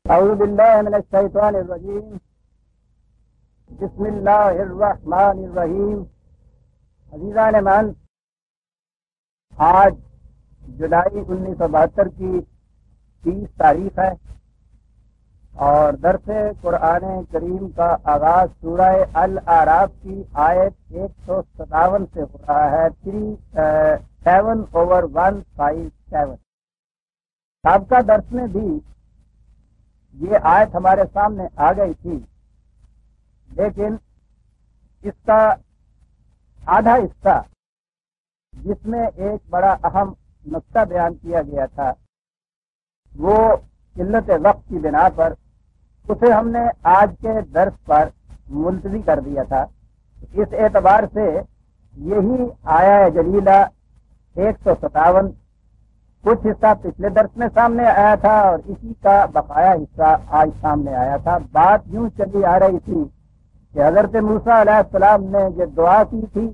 اعوذ باللہ من الشیطان الرجیم بسم اللہ الرحمن الرحیم۔ عزیزان من، آج جولائی 1972 کی 30 تاریخ ہے اور درس قرآن کریم کا آغاز سورہ الاعراف کی آیت 157 سے ہو رہا ہے، 7/157۔ سابقہ درس میں بھی یہ آیت ہمارے سامنے آ گئی تھی، لیکن اس کا آدھا حصہ جس میں ایک بڑا اہم نقطہ بیان کیا گیا تھا، وہ قلت وقت کی بنا پر اسے ہم نے آج کے درس پر ملتوی کر دیا تھا۔ اس اعتبار سے یہی آیا جلیلہ 157 کچھ حصہ پچھلے درس میں سامنے آیا تھا اور اسی کا بقایا حصہ آج سامنے آیا تھا۔ بات یوں چلی آ رہی تھی کہ حضرت موسیٰ علیہ السلام نے یہ دعا کی تھی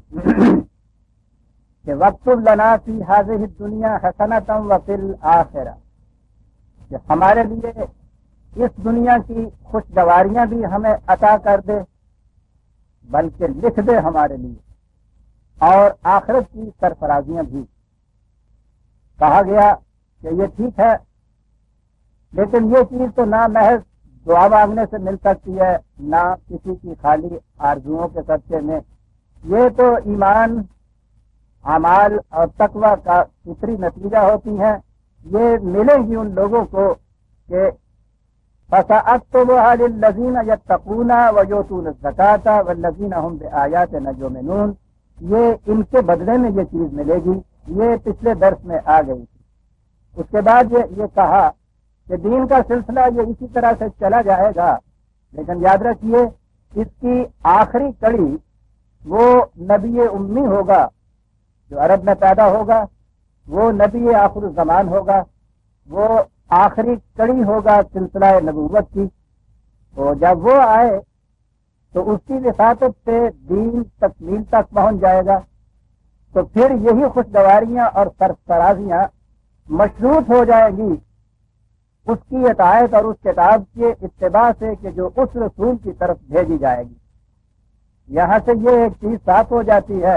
کہ وَاکْتُبْ لَنَا فِی هَذِهِ الدُّنْیَا حَسَنَةً وَفِی الْآخِرَةِ، کہ ہمارے لیے اس دنیا کی خوشگواریاں بھی ہمیں عطا کر دے، بلکہ لکھ دے ہمارے لیے، اور آخرت کی سرفرازیاں بھی۔ کہا گیا کہ یہ ٹھیک ہے، لیکن یہ چیز تو نہ محض دعا مانگنے سے مل سکتی ہے، نہ کسی کی خالی آرزوؤں کے صدقے میں۔ یہ تو ایمان، اعمال اور تقوی کا فطری نتیجہ ہوتی ہیں۔ یہ ملیں گی ان لوگوں کو کہ فَسَأَكْتُبُهَا لِلَّذِينَ يَتَّقُونَ وَيُؤْتُونَ الزَّكَاةَ وَالَّذِينَ هُمْ بِآيَاتِنَا يُؤْمِنُونَ، یہ ان کے بدلے میں یہ چیز ملے گی۔ یہ پچھلے درس میں آ گئی تھی۔ اس کے بعد یہ کہا کہ دین کا سلسلہ یہ اسی طرح سے چلا جائے گا، لیکن یاد رکھیے اس کی آخری کڑی وہ نبی امی ہوگا جو عرب میں پیدا ہوگا، وہ نبی آخر الزمان ہوگا، وہ آخری کڑی ہوگا سلسلہ نبوت کی۔ تو جب وہ آئے تو اس کی وساطت سے دین تکمیل تک پہنچ جائے گا، تو پھر یہی خوشگواریاں اور سرفرازیاں مشروط ہو جائیں گی اس کی اطاعت اور اس کتاب کے اتباع سے کہ جو اس رسول کی طرف بھیجی جائے گی۔ یہاں سے یہ ایک چیز صاف ہو جاتی ہے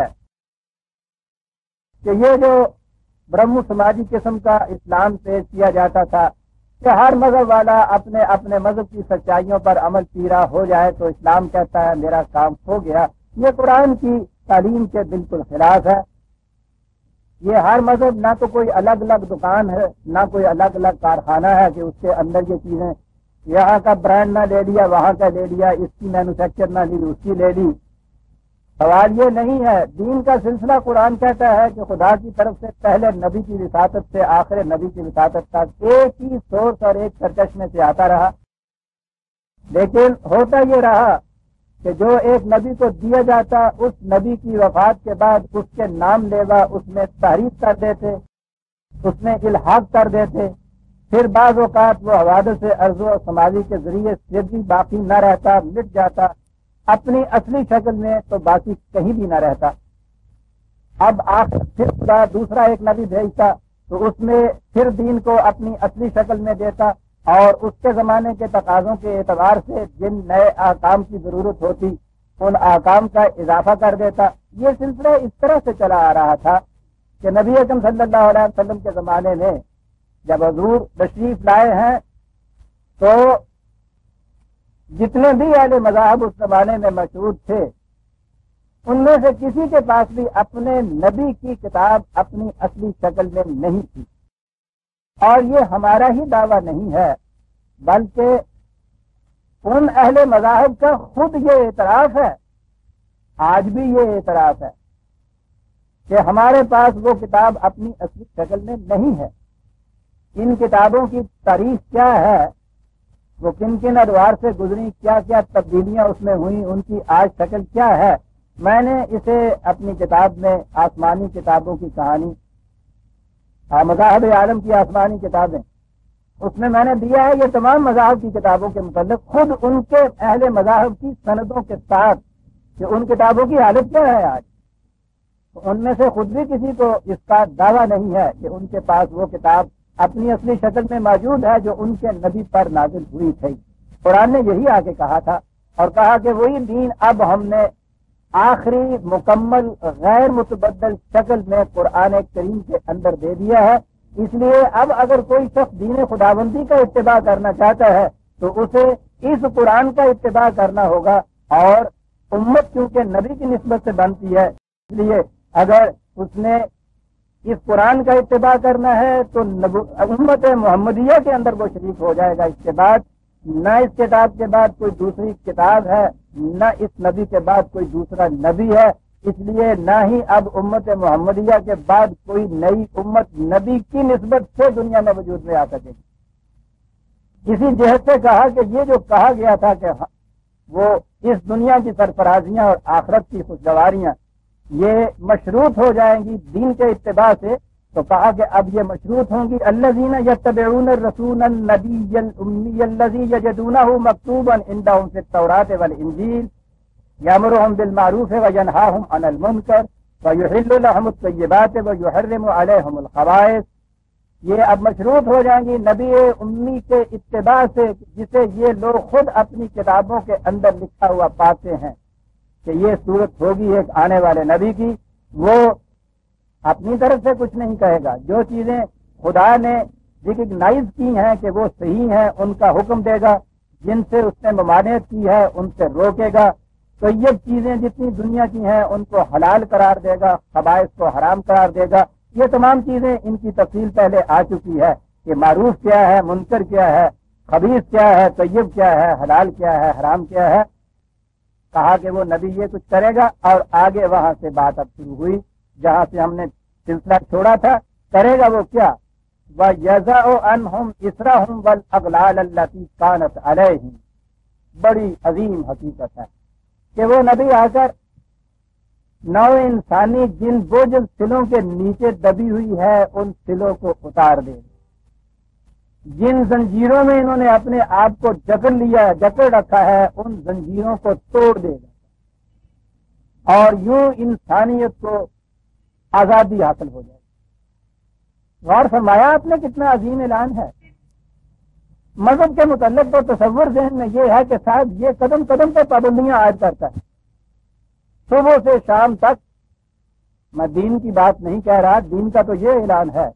کہ یہ جو برہم سماجی قسم کا اسلام پیش کیا جاتا تھا کہ ہر مذہب والا اپنے اپنے مذہب کی سچائیوں پر عمل پیرا ہو جائے تو اسلام کہتا ہے میرا کام ہو گیا، یہ قرآن کی تعلیم کے بالکل خلاف ہے۔ یہ ہر مذہب نہ تو کوئی الگ الگ دکان ہے، نہ کوئی الگ الگ کارخانہ ہے کہ اس کے اندر یہ چیزیں یہاں کا برانڈ نہ لے لیا، وہاں کا لے لیا، اس کی مینوفیکچر نہ لی، اس کی لے لی۔ سوال یہ نہیں ہے، دین کا سلسلہ قرآن کہتا ہے کہ خدا کی طرف سے پہلے نبی کی وساطت سے آخر نبی کی وساطت تک ایک ہی سورس اور ایک سرچشمے سے آتا رہا، لیکن ہوتا یہ رہا کہ جو ایک نبی کو دیا جاتا اس نبی کی وفات کے بعد اس کے نام لیوا اس میں تحریف کر دیتے، اس میں الحاق کر دیتے، پھر بعض اوقات وہ حوادث ارض و سماجی کے ذریعے سے بھی باقی نہ رہتا، مٹ جاتا، اپنی اصلی شکل میں تو باقی کہیں بھی نہ رہتا۔ اب آخر پھر خدا دوسرا ایک نبی بھیجتا تو اس میں پھر دین کو اپنی اصلی شکل میں دیتا اور اس کے زمانے کے تقاضوں کے اعتبار سے جن نئے احکام کی ضرورت ہوتی ان احکام کا اضافہ کر دیتا۔ یہ سلسلہ اس طرح سے چلا آ رہا تھا کہ نبی اکرم صلی اللہ علیہ وسلم کے زمانے میں جب حضور تشریف لائے ہیں تو جتنے بھی اہل مذاہب اس زمانے میں مشہور تھے ان میں سے کسی کے پاس بھی اپنے نبی کی کتاب اپنی اصلی شکل میں نہیں تھی۔ اور یہ ہمارا ہی دعویٰ نہیں ہے، بلکہ ان اہل مذاہب کا خود یہ اعتراف ہے، آج بھی یہ اعتراف ہے کہ ہمارے پاس وہ کتاب اپنی اصلی شکل میں نہیں ہے۔ ان کتابوں کی تاریخ کیا ہے، وہ کن کن ادوار سے گزری، کیا کیا تبدیلیاں اس میں ہوئیں، ان کی آج شکل کیا ہے، میں نے اسے اپنی کتاب میں آسمانی کتابوں کی کہانی، مذاہب عالم کی آسمانی کتابیں، اس میں نے دیا ہے یہ تمام مذاہب کی کتابوں کے متعلق خود ان کے اہل مذاہب کی سندوں کے ساتھ کہ ان کتابوں کی حالت کیا ہے آج۔ ان میں سے خود بھی کسی کو اس کا دعویٰ نہیں ہے کہ ان کے پاس وہ کتاب اپنی اصلی شکل میں موجود ہے جو ان کے نبی پر نازل ہوئی تھی۔ قرآن نے یہی آگے کہا تھا اور کہا کہ وہی دین اب ہم نے آخری مکمل غیر متبدل شکل میں قرآن کریم کے اندر دے دیا ہے۔ اس لیے اب اگر کوئی شخص دین خداوندی کا اتباع کرنا چاہتا ہے تو اسے اس قرآن کا اتباع کرنا ہوگا، اور امت کیونکہ نبی کی نسبت سے بنتی ہے، اس لیے اگر اس نے اس قرآن کا اتباع کرنا ہے تو امت محمدیہ کے اندر وہ شریک ہو جائے گا۔ اس کے بعد نہ اس کتاب کے بعد کوئی دوسری کتاب ہے، نہ اس نبی کے بعد کوئی دوسرا نبی ہے، اس لیے نہ ہی اب امت محمدیہ کے بعد کوئی نئی امت نبی کی نسبت سے دنیا میں وجود میں آ سکے گی۔ اسی جہت سے کہا کہ یہ جو کہا گیا تھا کہ وہ اس دنیا کی سرفرازیاں اور آخرت کی خوشگواریاں یہ مشروط ہو جائیں گی دین کے اتباع سے، تو کہا کہ اب یہ مشروط ہوں گی الذین یتبعون الرسول النبی الامی الذی یجدونہ مکتوبا عندہم فی التوراۃ والانجیل یامرهم بالمعروف وینہاہم عن المنکر ویحل لهم الطیبات ویحرم علیہم الخبائث۔ یہ اب مشروط ہو جائیں گی نبی امی کے اتباع سے، جسے یہ لوگ خود اپنی کتابوں کے اندر لکھا ہوا پاتے ہیں کہ یہ صورت ہوگی ایک آنے والے نبی کی۔ وہ اپنی طرف سے کچھ نہیں کہے گا، جو چیزیں خدا نے ریکگنائز کی ہیں کہ وہ صحیح ہیں ان کا حکم دے گا، جن سے اس نے ممانعت کی ہے ان سے روکے گا، طیب چیزیں جتنی دنیا کی ہیں ان کو حلال قرار دے گا، خبائث کو حرام قرار دے گا۔ یہ تمام چیزیں ان کی تفصیل پہلے آ چکی ہے کہ معروف کیا ہے، منکر کیا ہے، خبیث کیا ہے، طیب کیا ہے، حلال کیا ہے، حرام کیا ہے۔ کہا کہ وہ نبی یہ کچھ کرے گا، اور آگے وہاں سے بات اب شروع ہوئی جہاں سے ہم نے سلسلہ چھوڑا تھا۔ کرے گا وہ کیا؟ وَيَزَعُ عَنْهُمْ إِسْرَهُمْ وَالْأَغْلَالَ الَّتِي كَانَتْ عَلَيْهِمْ۔ بڑی عظیم حقیقت ہے کہ وہ نبی آ کر نو انسانی جن بوجھ سلوں کے نیچے دبی ہوئی ہے ان سلوں کو اتار دے گا، جن زنجیروں میں انہوں نے اپنے آپ کو جکڑ لیا ہے، جکڑ رکھا ہے، ان زنجیروں کو توڑ دے گا اور یوں انسانیت کو آزادی حاصل ہو جائے گی۔ غور فرمایا آپ نے کتنا عظیم اعلان ہے۔ مذہب کے متعلق تو تصور ذہن میں یہ ہے کہ صاحب یہ قدم قدم پہ پابندیاں عائد کرتا ہے، صبح سے شام تک۔ میں دین کی بات نہیں کہہ رہا، دین کا تو یہ اعلان ہے۔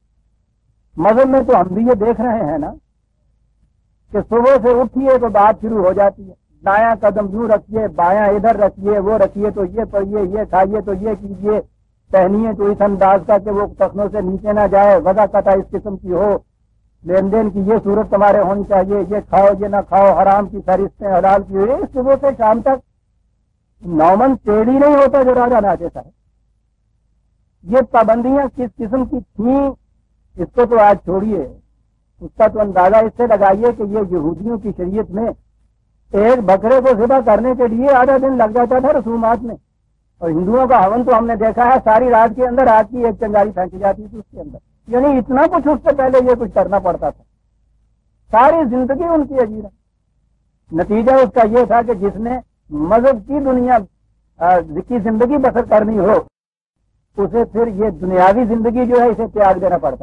مذہب میں تو ہم بھی یہ دیکھ رہے ہیں نا کہ صبح سے اٹھیے تو بات شروع ہو جاتی ہے، دایاں قدم یوں رکھیے، بایاں ادھر رکھیے، وہ رکھیے تو یہ پڑھیے، یہ کھائیے تو یہ کیجیے، پہنیے تو اس انداز کا کہ وہ ٹخنوں سے نیچے نہ جائے، وضع قطع اس قسم کی ہو، لین دین کی یہ صورت تمہارے ہونی چاہیے، یہ کھاؤ یہ نہ کھاؤ، حرام کی فہرستیں حلال کی ہوئی۔ صبح سے شام تک نومن تیل ہی نہیں ہوتا جو راجا ناچے صاحب۔ یہ پابندیاں کس قسم کی تھیں اس کو تو آج چھوڑیے، اس کا تو اندازہ اس سے لگائیے کہ یہ یہودیوں کی شریعت میں ایک بکرے کو ذبح کرنے کے لیے آدھا دن لگ جاتا تھا رسومات میں، اور ہندوؤں کا ہون تو ہم نے دیکھا ہے ساری رات کے اندر آگ کی ایک چنگاری پھینکی جاتی تھی اس کے اندر، یعنی اتنا کچھ اس سے پہلے یہ کچھ کرنا پڑتا تھا۔ ساری زندگی ان کی عجیب ہے۔ نتیجہ اس کا یہ تھا کہ جس نے مذہب کی دنیا کی زندگی بسر کرنی ہو اسے پھر یہ دنیاوی زندگی جو ہے اسے تیاگ دینا پڑتا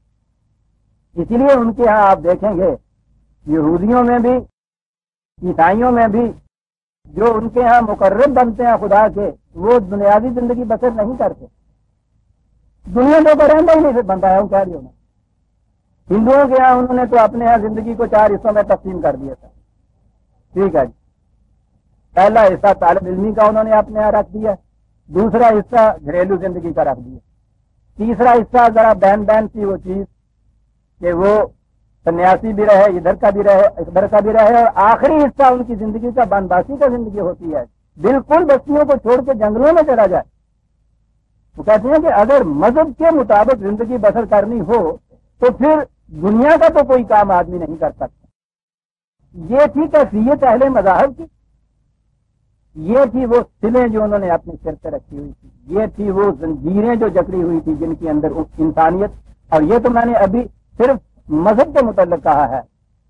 تھا۔ اسی لیے ان کے ہاں آپ دیکھیں گے یہودیوں میں بھی عیسائیوں میں بھی جو ان کے ہاں مقرب بنتے ہیں خدا کے، وہ دنیاوی زندگی بسر نہیں کرتے، دنیا کے اوپر رہنا ہی نہیں بنتا ہے۔ وہ کہہ رہی ہوں ہندوؤں کے ہاں انہوں نے تو اپنے ہاں زندگی کو 4 حصوں میں تقسیم کر دیا تھا۔ ٹھیک ہے جی، پہلا حصہ طالب علمی کا انہوں نے اپنے یہاں رکھ دیا، دوسرا حصہ گھریلو زندگی کا رکھ دیا، تیسرا حصہ ذرا بین بین سی وہ چیز کہ وہ سنیاسی بھی رہے، ادھر کا بھی رہے ادھر کا بھی رہے، اور آخری حصہ ان کی زندگی کا بنباسی کا زندگی ہوتی ہے، بالکل بستیوں کو چھوڑ کے جنگلوں میں چلا جائے۔ وہ کہتے ہیں کہ اگر مذہب کے مطابق زندگی بسر کرنی ہو تو پھر دنیا کا تو کوئی کام آدمی نہیں کر سکتا۔ یہ تھی کیفیت اہل مذاہب کی، یہ تھی وہ سلیں جو انہوں نے اپنے سر پہ رکھی ہوئی تھی، یہ تھی وہ زنجیریں جو جکڑی ہوئی تھی جن کے اندر انسانیت۔ اور یہ تو میں نے ابھی صرف مذہب کے متعلق کہا ہے،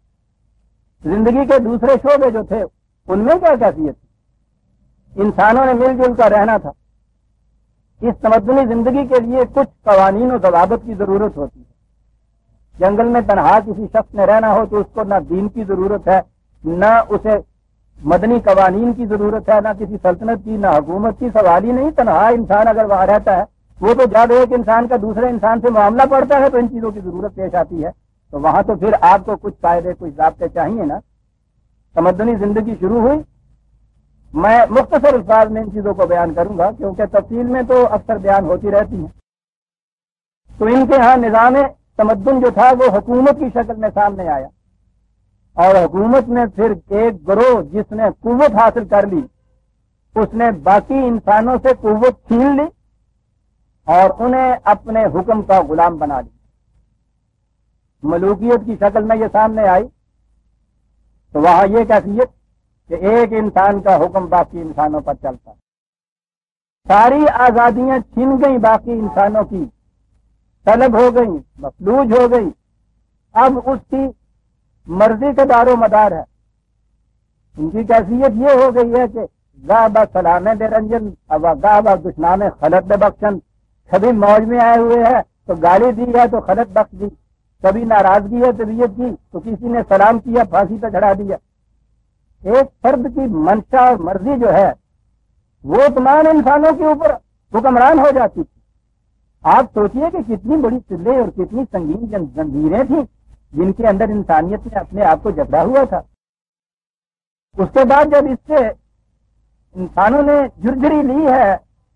زندگی کے دوسرے شعبے جو تھے ان میں کیا کیفیت تھی؟ انسانوں نے مل جل کر رہنا تھا۔ اس تمدنی زندگی کے لیے کچھ قوانین و ضوابط کی ضرورت ہوتی ہے، جنگل میں تنہا کسی شخص نے رہنا ہو تو اس کو نہ دین کی ضرورت ہے، نہ اسے مدنی قوانین کی ضرورت ہے، نہ کسی سلطنت کی، نہ حکومت کی. سوال ہی نہیں. تنہا انسان اگر وہاں رہتا ہے، وہ تو جب ایک انسان کا دوسرے انسان سے معاملہ پڑتا ہے تو ان چیزوں کی ضرورت پیش آتی ہے. تو وہاں تو پھر آپ کو کچھ قاعدے، کچھ ضابطے چاہیے نا. تمدنی زندگی شروع ہوئی. میں مختصر الفاظ میں ان چیزوں کو بیان کروں گا کیونکہ تفصیل میں تو اکثر بیان ہوتی رہتی ہیں. تو ان کے ہاں نظام تمدن جو تھا وہ حکومت کی شکل میں سامنے آیا، اور حکومت میں پھر ایک گروہ جس نے قوت حاصل کر لی، اس نے باقی انسانوں سے قوت چھین لی اور انہیں اپنے حکم کا غلام بنا لی. ملوکیت کی شکل میں یہ سامنے آئی. تو وہاں یہ کیفیت کہ ایک انسان کا حکم باقی انسانوں پر چلتا، ساری آزادیاں چھن گئی، باقی انسانوں کی طلب ہو گئی، مفلوج ہو گئی. اب اس کی مرضی کا دار و مدار ہے. ان کی کیفیت یہ ہو گئی ہے کہ ذهب سلام بے رنجن اب ذهب دشنام خلط بے بخشن. کبھی موج میں آئے ہوئے ہیں تو گالی دی ہے تو خلط بخش دی، کبھی ناراضگی ہے طبیعت کی تو کسی نے سلام کیا پھانسی پہ چڑھا دیا. ایک فرد کی منشا اور مرضی جو ہے وہ تمام انسانوں کے اوپر حکمران ہو جاتی تھی. آپ سوچئے کہ کتنی بڑی سلیں اور کتنی سنگین زنجیریں تھیں جن کے اندر انسانیت نے اپنے آپ کو جکڑا ہوا تھا. اس کے بعد جب اس سے انسانوں نے جھرجھری لی ہے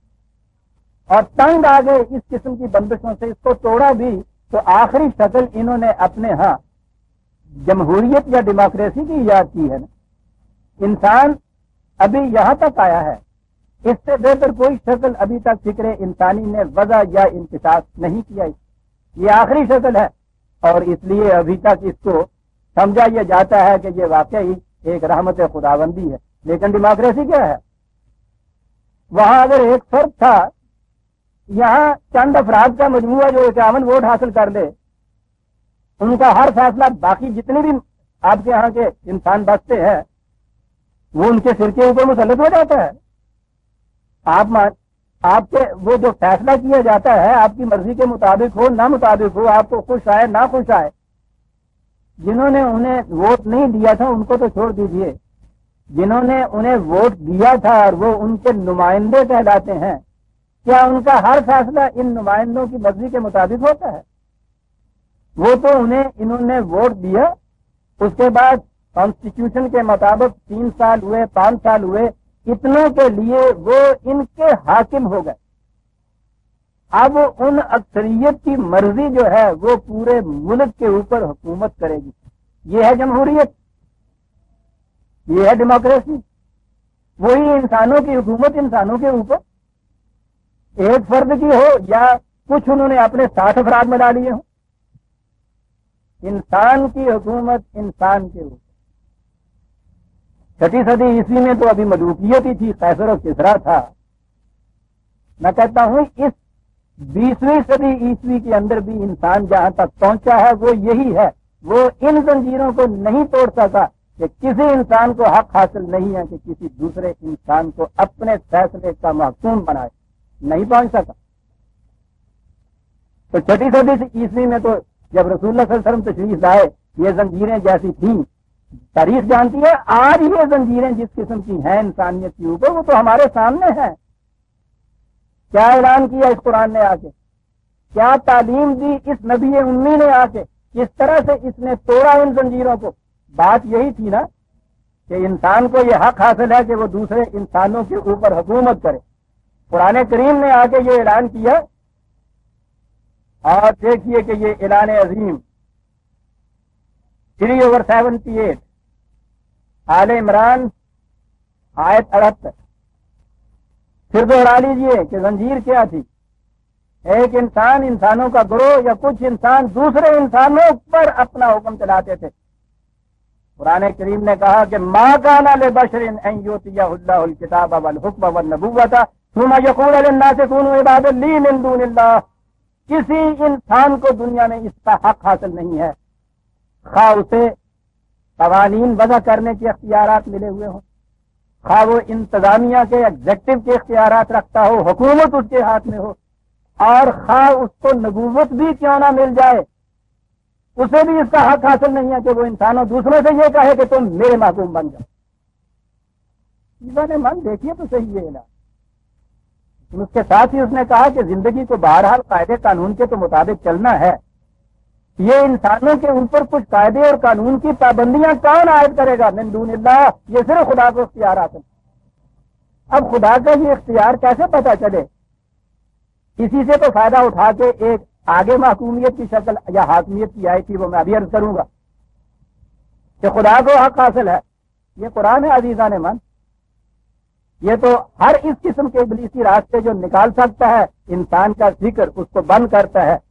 اور تنگ آ گئے اس قسم کی بندشوں سے، اس کو توڑا بھی، تو آخری شکل انہوں نے اپنے ہاں جمہوریت یا ڈیموکریسی کی ایجاد کی ہے نا. انسان ابھی یہاں تک آیا ہے، اس سے بہتر کوئی شکل ابھی تک فکر انسانی نے وضع یا انکشاف نہیں کیا. یہ آخری شکل ہے اور اس لیے ابھی تک اس کو سمجھا یہ جاتا ہے کہ یہ واقعی ایک رحمت خداوندی ہے. لیکن ڈیموکریسی کیا ہے؟ وہاں اگر ایک فرد تھا، یہاں چند افراد کا مجموعہ جو 51 ووٹ حاصل کر لے، ان کا ہر فیصلہ باقی جتنے بھی آپ کے یہاں کے انسان بستے ہیں وہ ان کے سر کے اوپر مسلط ہو جاتا ہے. آپ کے وہ جو فیصلہ کیا جاتا ہے آپ کی مرضی کے مطابق ہو نہ مطابق ہو، آپ کو خوش آئے نہ خوش آئے، جنہوں نے انہیں ووٹ نہیں دیا تھا ان کو تو چھوڑ دیجئے، جنہوں نے انہیں ووٹ دیا تھا اور وہ ان کے نمائندے کہلاتے ہیں، کیا ان کا ہر فیصلہ ان نمائندوں کی مرضی کے مطابق ہوتا ہے؟ وہ تو انہوں نے ووٹ دیا، اس کے بعد کانسٹیٹیوشن کے مطابق 3 سال ہوئے، 5 سال ہوئے، اتنوں کے لیے وہ ان کے حاکم ہو گئے. اب ان اکثریت کی مرضی جو ہے وہ پورے ملک کے اوپر حکومت کرے گی. یہ ہے جمہوریت، یہ ہے ڈیموکریسی. وہی انسانوں کی حکومت انسانوں کے اوپر، ایک فرد کی ہو یا کچھ انہوں نے اپنے 60 افراد میں ڈالیے ہوں. انسان کی حکومت انسان کے اوپر. 6 صدی عیسوی میں تو ابھی ملوکیت ہی تھی، قیصر و کسریٰ تھا. میں کہتا ہوں اس 20ویں صدی عیسوی کے اندر بھی انسان جہاں تک پہنچا ہے وہ یہی ہے. وہ ان زنجیروں کو نہیں توڑ سکا کہ کسی انسان کو حق حاصل نہیں ہے کہ کسی دوسرے انسان کو اپنے فیصلے کا محکوم بنائے. نہیں پہنچ سکا. تو 6 صدی عیسوی میں تو جب رسول اللہ صلی اللہ علیہ وسلم تشریف لائے یہ زنجیریں جیسی تھیں. تاریخ جانتی ہے آج یہ زنجیریں جس قسم کی ہیں انسانیت کے اوپر وہ تو ہمارے سامنے ہیں. کیا اعلان کیا اس قرآن نے آ کے، کیا تعلیم دی اس نبی امی نے آ کے، کس طرح سے اس نے توڑا ان زنجیروں کو. بات یہی تھی نا کہ انسان کو یہ حق حاصل ہے کہ وہ دوسرے انسانوں کے اوپر حکومت کرے. قرآن کریم نے آ کے یہ اعلان کیا اور دیکھیے کہ یہ اعلان عظیم 3/78 آل عمران آیت 78. پھر دوہرا لیجئے کہ زنجیر کیا تھی. ایک انسان، انسانوں کا گروہ یا کچھ انسان دوسرے انسانوں پر اپنا حکم چلاتے تھے. قرآن کریم نے کہا کہ ما کان لبشر ان یؤتیہ اللہ الکتاب والحکم والنبوۃ ثم یقول للناس کونوا عبادا لی من دون اللہ. کسی انسان کو دنیا میں اس کا حق حاصل نہیں ہے، خواہ اسے قوانین وضع کرنے کے اختیارات ملے ہوئے ہوں، خواہ وہ انتظامیہ کے ایگزیکٹو کے اختیارات رکھتا ہو، حکومت اس کے ہاتھ میں ہو، اور خواہ اس کو نبوت بھی کیوں نہ مل جائے، اسے بھی اس کا حق حاصل نہیں ہے کہ وہ انسانوں دوسروں سے یہ کہے کہ تم میرے محکوم بن جاؤ. نے من دیکھیے تو صحیح ہے نا. اس کے ساتھ ہی اس نے کہا کہ زندگی کو بہرحال قاعدے قانون کے تو مطابق چلنا ہے. یہ انسانوں کے اوپر کچھ قاعدے اور قانون کی پابندیاں کون عائد کرے گا؟ من دون اللہ. یہ صرف خدا کو اختیار حاصل. اب خدا کا یہ اختیار کیسے پتہ چلے؟ اسی سے تو فائدہ اٹھا کے ایک آگے محکومیت کی شکل یا حاکمیت کی آئی تھی، وہ میں ابھی عرض کروں گا کہ خدا کو حق حاصل ہے. یہ قرآن ہے عزیزان من. یہ تو ہر اس قسم کے ابلیسی راستے جو نکال سکتا ہے انسان کا ذکر اس کو بند کرتا ہے.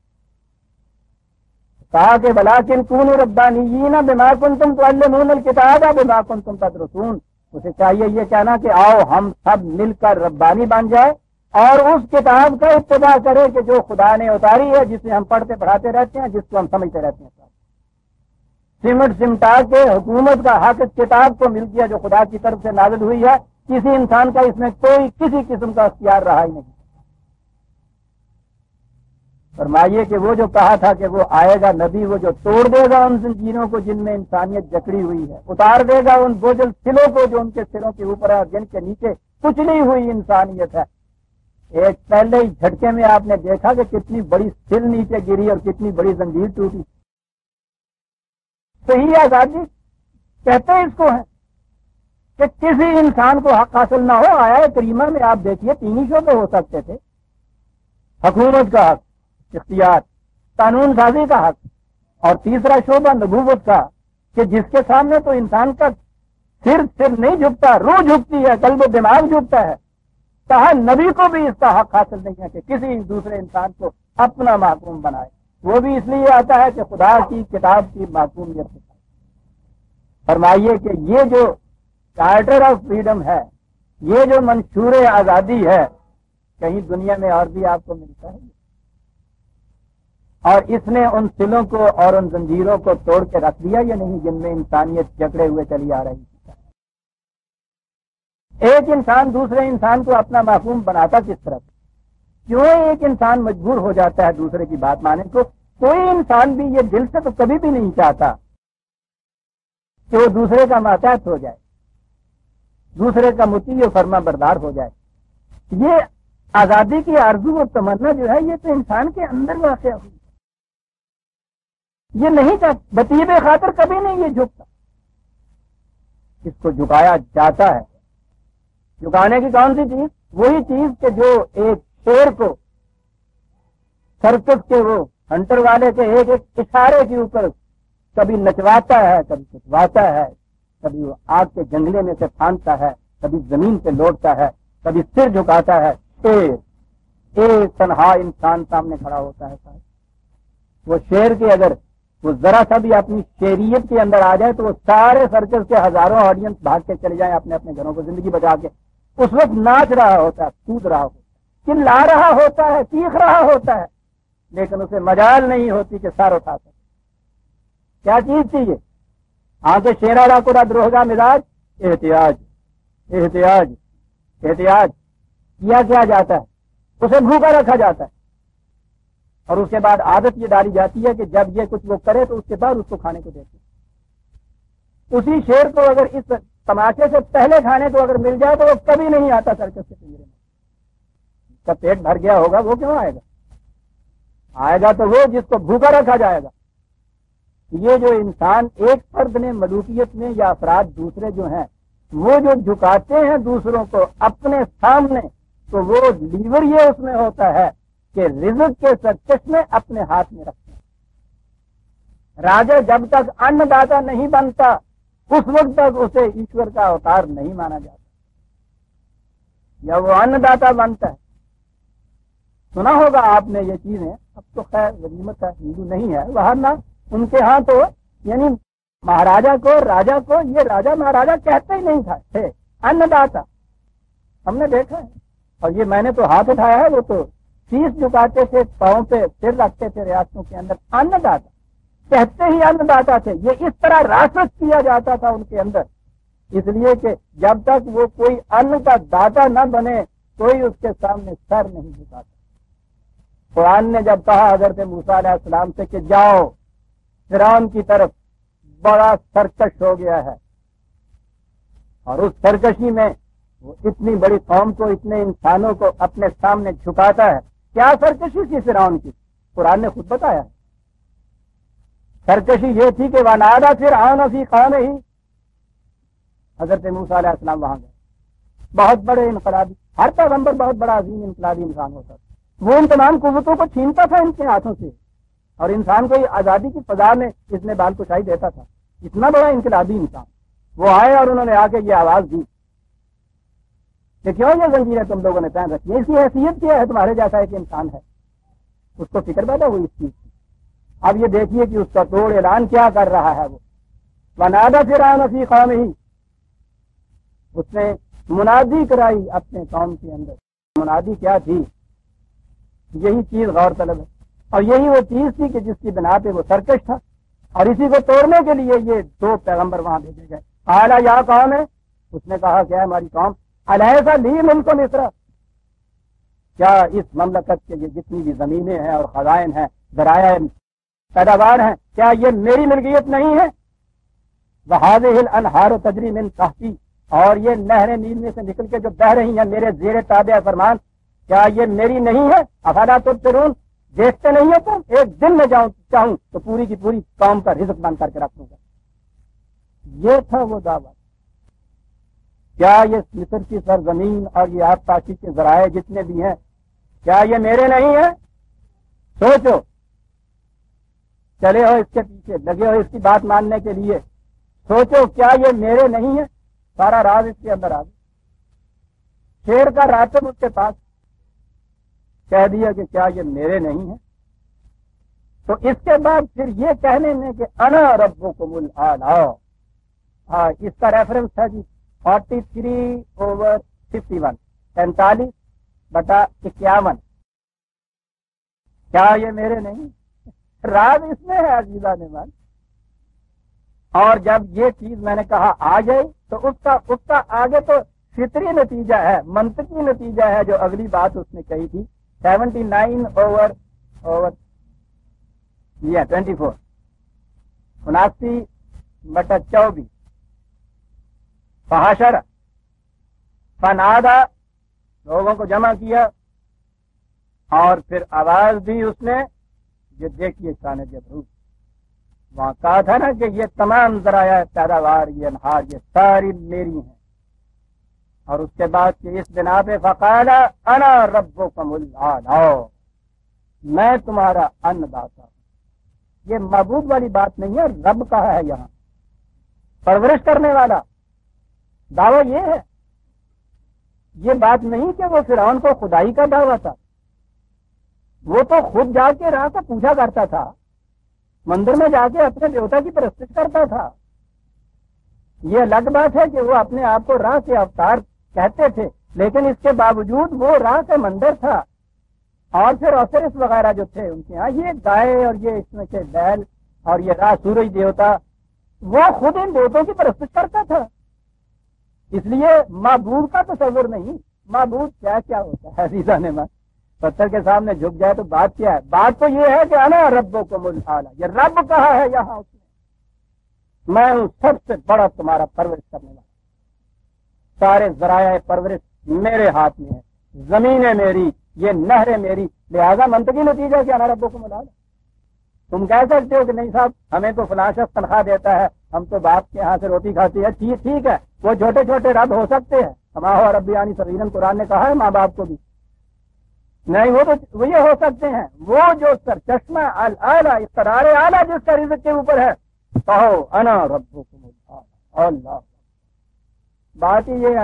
کہا کہ ولیکن کونوا ربانیین بما کنتم تعلمون الکتاب بما کنتم تدرسون. اسے چاہیے یہ کہنا کہ آؤ ہم سب مل کر ربانی بن جائے اور اس کتاب کا اتباع کرے کہ جو خدا نے اتاری ہے، جسے ہم پڑھتے پڑھاتے رہتے ہیں، جس کو ہم سمجھتے رہتے ہیں. سمٹ سمٹا کے حکومت کا حق اس کتاب کو مل گیا جو خدا کی طرف سے نازل ہوئی ہے. کسی انسان کا اس میں کوئی کسی قسم کا اختیار رہا ہی نہیں. فرمائیے کہ وہ جو کہا تھا کہ وہ آئے گا نبی، وہ جو توڑ دے گا ان زنجیروں کو جن میں انسانیت جکڑی ہوئی ہے، اتار دے گا ان بوجھل سلوں کو جو ان کے سروں کے اوپر ہے اور جن کے نیچے کچلی ہوئی انسانیت ہے. ایک پہلے ہی جھٹکے میں آپ نے دیکھا کہ کتنی بڑی سل نیچے گری اور کتنی بڑی زنجیر ٹوٹی. صحیح آزادی کہتے ہیں اس کو ہے کہ کسی انسان کو حق حاصل نہ ہو. آیا کریمہ میں آپ دیکھیے 3 ہی شعبے ہو سکتے تھے: حکومت کا حق، اختیار، قانون سازی کا حق، اور تیسرا شعبہ نبوت کا کہ جس کے سامنے تو انسان کا سر نہیں جھکتا، روح جھکتی ہے، قلب و دماغ جھکتا ہے. کہا نبی کو بھی اس کا حق حاصل نہیں ہے کہ کسی دوسرے انسان کو اپنا محکوم بنائے. وہ بھی اس لیے آتا ہے کہ خدا کی کتاب کی محکومیت ہے. فرمائیے کہ یہ جو چارٹر آف فریڈم ہے، یہ جو منشور آزادی ہے، کہیں دنیا میں اور بھی آپ کو ملتا ہے؟ اور اس نے ان سلوں کو اور ان زنجیروں کو توڑ کے رکھ دیا یا نہیں جن میں انسانیت جکڑے ہوئے چلی آ رہی ہے. ایک انسان دوسرے انسان کو اپنا محکوم بناتا کس طرح؟ کیوں ایک انسان مجبور ہو جاتا ہے دوسرے کی بات ماننے کو؟ کوئی انسان بھی یہ دل سے تو کبھی بھی نہیں چاہتا کہ وہ دوسرے کا ماتحت ہو جائے، دوسرے کا مطیع و فرما بردار ہو جائے. یہ آزادی کی آرزو و تمنا جو ہے یہ تو انسان کے اندر واقع ہوئی. یہ نہیں چاہتا، بطیب خاطر کبھی نہیں یہ جھکتا. اس کو جھکایا جاتا ہے. جھکانے کی کون سی چیز؟ وہی چیز کہ جو ایک شیر کو سرکس کے وہ ہنٹر والے کے ایک ایک اشارے کے اوپر کبھی نچواتا ہے، کبھی کچواتا ہے، کبھی وہ آگ کے جنگلے میں سے پھاندتا ہے، کبھی زمین پہ لوٹتا ہے، کبھی سر جھکاتا ہے. شیر ایک تنہا انسان سامنے کھڑا ہوتا ہے. وہ شیر کے اگر وہ ذرا سا بھی اپنی شیریت کے اندر آ جائے تو وہ سارے سرکس کے ہزاروں آڈینس بھاگ کے چلے جائیں اپنے اپنے گھروں کو زندگی بچا کے. اس وقت ناچ رہا ہوتا ہے، کود رہا ہوتا ہے، چلا رہا ہوتا ہے، چیخ رہا ہوتا ہے، لیکن اسے مجال نہیں ہوتی کہ سر اٹھا سکے. کیا چیز تھی یہ؟ آنکھیں شیرا ڈاکورا دروہگا مزاج، احتیاج احتیاج احتیاج کیا جاتا ہے. اسے بھوکا رکھا جاتا ہے اور اس کے بعد عادت یہ ڈالی جاتی ہے کہ جب یہ کچھ وہ کرے تو اس کے بعد اس کو کھانے کو دیتے. اسی شیر کو اگر اس تماشے سے پہلے کھانے کو اگر مل جائے تو وہ کبھی نہیں آتا سرکس کے پنجرے میں. اس کا پیٹ بھر گیا ہوگا وہ کیوں آئے گا؟ آئے گا تو وہ جس کو بھوکا رکھا جائے گا. یہ جو انسان ایک فرد نے ملوکیت میں یا افراد دوسرے جو ہیں وہ جو جھکاتے ہیں دوسروں کو اپنے سامنے، تو وہ لیور یہ اس میں ہوتا ہے کہ رزق کے سرچشمے اپنے ہاتھ میں رکھتے ہیں. راجا جب تک ان داتا نہیں بنتا اس وقت تک اسے ایشور کا اوتار نہیں مانا جاتا. یا وہ ان داتا بنتا ہے. سنا ہوگا آپ نے یہ چیزیں، اب تو خیر غنیمت ہے، ہندو نہیں ہے، ورنہ ان کے ہاں تو یعنی مہاراجا کو، راجا کو یہ راجا مہاراجا کہتے ہی نہیں تھے، ان داتا. ہم نے دیکھا ہے اور یہ میں نے تو ہاتھ اٹھایا ہے. وہ تو شیش جھکاتے تھے، پاؤں پہ سر رکھتے تھے ریاستوں کے اندر. ان داتا کہتے ہی ان داتا تھے. یہ اس طرح راست کیا جاتا تھا ان کے اندر، اس لیے کہ جب تک وہ کوئی ان کا داتا نہ بنے کوئی اس کے سامنے سر نہیں جھکاتا. قرآن نے جب کہا حضرت موسیٰ علیہ السلام سے کہ جاؤ فرعون کی طرف بڑا سرکش ہو گیا ہے، اور اس سرکشی میں وہ اتنی بڑی قوم کو، اتنے انسانوں کو اپنے سامنے جھکاتا ہے۔ کیا سرکشی تھی فرعون کی؟ قرآن نے خود بتایا ہے۔ سرکشی یہ تھی کہ وَنَادَىٰ فِرْعَوْنُ فِي قَوْمِهِ، حضرت موسیٰ علیہ السلام وہاں گئے، بہت بڑے انقلابی، ہر پیغمبر بہت بڑا عظیم انقلابی انسان ہوتا تھا، وہ ان تمام قوتوں کو چھینتا تھا ان کے ہاتھوں سے، اور انسان کو یہ آزادی کی فضا میں اس نے بال کشائی دیتا تھا۔ اتنا بڑا انقلابی انسان وہ آئے اور انہوں نے آ کے یہ آواز دی کہ کیوں یہ زنجیریں تم لوگوں نے پہن رکھی ہیں، اس کی حیثیت کیا ہے تمہارے جیسا ایک انسان ہے؟ اس کو فکر پیدا ہوئی اس چیز کی۔ اب یہ دیکھیے کہ اس کا توڑ اعلان کیا کر رہا ہے وہ، وَنَادَىٰ فِرْعَوْنُ فِي قَوْمِهِ، اس نے منادی کرائی اپنے قوم کے اندر۔ منادی کیا تھی؟ یہی چیز غور طلب ہے، اور یہی وہ چیز تھی کہ جس کی بنا پہ وہ سرکش تھا، اور اسی کو توڑنے کے لیے یہ دو پیغمبر وہاں بھیجے گئے۔ قال یا قوم، اس نے کہا کیا ہے ہماری قوم، الیس لی ملک مصر، کیا اس مملکت کے یہ جتنی بھی زمینیں ہیں اور خزائن ہیں، ذرائع پیداوار ہیں، کیا یہ میری ملکیت نہیں ہے؟ وَهَٰذِهِ الْأَنْهَارُ تَجْرِي مِن تَحْتِي، اور یہ نہریں نیل میں سے نکل کے جو بہ رہی ہیں میرے زیر تابع فرمان، کیا یہ میری نہیں ہے؟ افلا تبصرون، دیکھتے نہیں ہو تم؟ ایک دن میں چاہوں تو پوری کی پوری قوم کا رزق بند کر کے رکھوں گا۔ یہ تھا وہ دعوت۔ کیا یہ مصر کی سرزمین اور یہ آپ پاشی کے ذرائع جتنے بھی ہیں، کیا یہ میرے نہیں ہیں؟ سوچو، چلے ہو اس کے پیچھے، لگے ہو اس کی بات ماننے کے لیے، سوچو کیا یہ میرے نہیں ہیں؟ سارا راز اس کے اندر آ گیا۔ شیر کا راتب اس کے پاس کہہ دیا کہ کیا یہ میرے نہیں ہیں؟ تو اس کے بعد پھر یہ کہنے میں کہ انا ربکم الاعلی، اس کا ریفرنس ہے جی 43/51، 45/51۔ کیا یہ میرے نہیں؟ راز اس میں ہے عزیزان من۔ اور جب یہ چیز میں نے کہا آ گئی تو اس کا آگے تو فطری نتیجہ ہے، منطقی نتیجہ ہے جو اگلی بات اس نے کہی تھی 79/24، 79/24، فحشر فنادا، لوگوں کو جمع کیا اور پھر آواز دی اس نے، یہ دیکھیے شان جبروت، وہاں کہا تھا نا کہ یہ تمام ذرائع پیداوار، یہ انہار، یہ ساری میری ہیں، اور اس کے بعد کہ اس بنا پہ فقال انا ربکم الاعلی، میں تمہارا ان داتا ہوں۔ یہ معبود والی بات نہیں ہے، رب کہا ہے یہاں، پرورش کرنے والا۔ دعویٰ یہ ہے، یہ بات نہیں کہ وہ فرعون کو خدائی کا دعویٰ تھا، وہ تو خود جا کے راہ سے پوچھا کرتا تھا، مندر میں جا کے اپنے دیوتا کی پرستش کرتا تھا۔ یہ الگ بات ہے کہ وہ اپنے آپ کو راہ کے اوتار کہتے تھے، لیکن اس کے باوجود وہ راہ سے مندر تھا، اور پھر اوسرس وغیرہ جو تھے ان کے یہاں یہ گائے اور یہ اس میں کے بیل اور یہ راہ سورج دیوتا، وہ خود ان دیوتوں کی پرستش کرتا تھا۔ اس لیے معبود کا تصور نہیں، معبود کیا کیا ہوتا ہے عزیزان من، پتھر کے سامنے جھک جائے تو بات کیا ہے؟ بات تو یہ ہے کہ انا ربکم الاعلی، یہ رب کہا ہے یہاں اس نے، میں ہوں سب سے بڑا تمہارا پرورش کرنے والا، سارے ذرائع پرورش میرے ہاتھ میں ہے، زمینیں میری، یہ نہریں میری، لہذا منطقی نتیجہ کہ انا ربکم الاعلی۔ تم کہہ سکتے ہو کہ نہیں صاحب ہمیں تو فلاں شخص تنخواہ دیتا ہے، ہم تو باپ کے ہاں سے روٹی کھاتی ہے، ٹھیک ہے، وہ چھوٹے چھوٹے رب ہو سکتے ہیں، ہمارا ربیانی صغیرن قرآن نے کہا ہے ماں باپ کو بھی نہیں، وہ یہ ہو سکتے ہیں، وہ جو سرچشمہ الاعلی، اقتدار اعلیٰ جس کا رزق کے اوپر ہے، کہو انا ربکم الاعلی۔ اللہ، بات ہی یہ ہے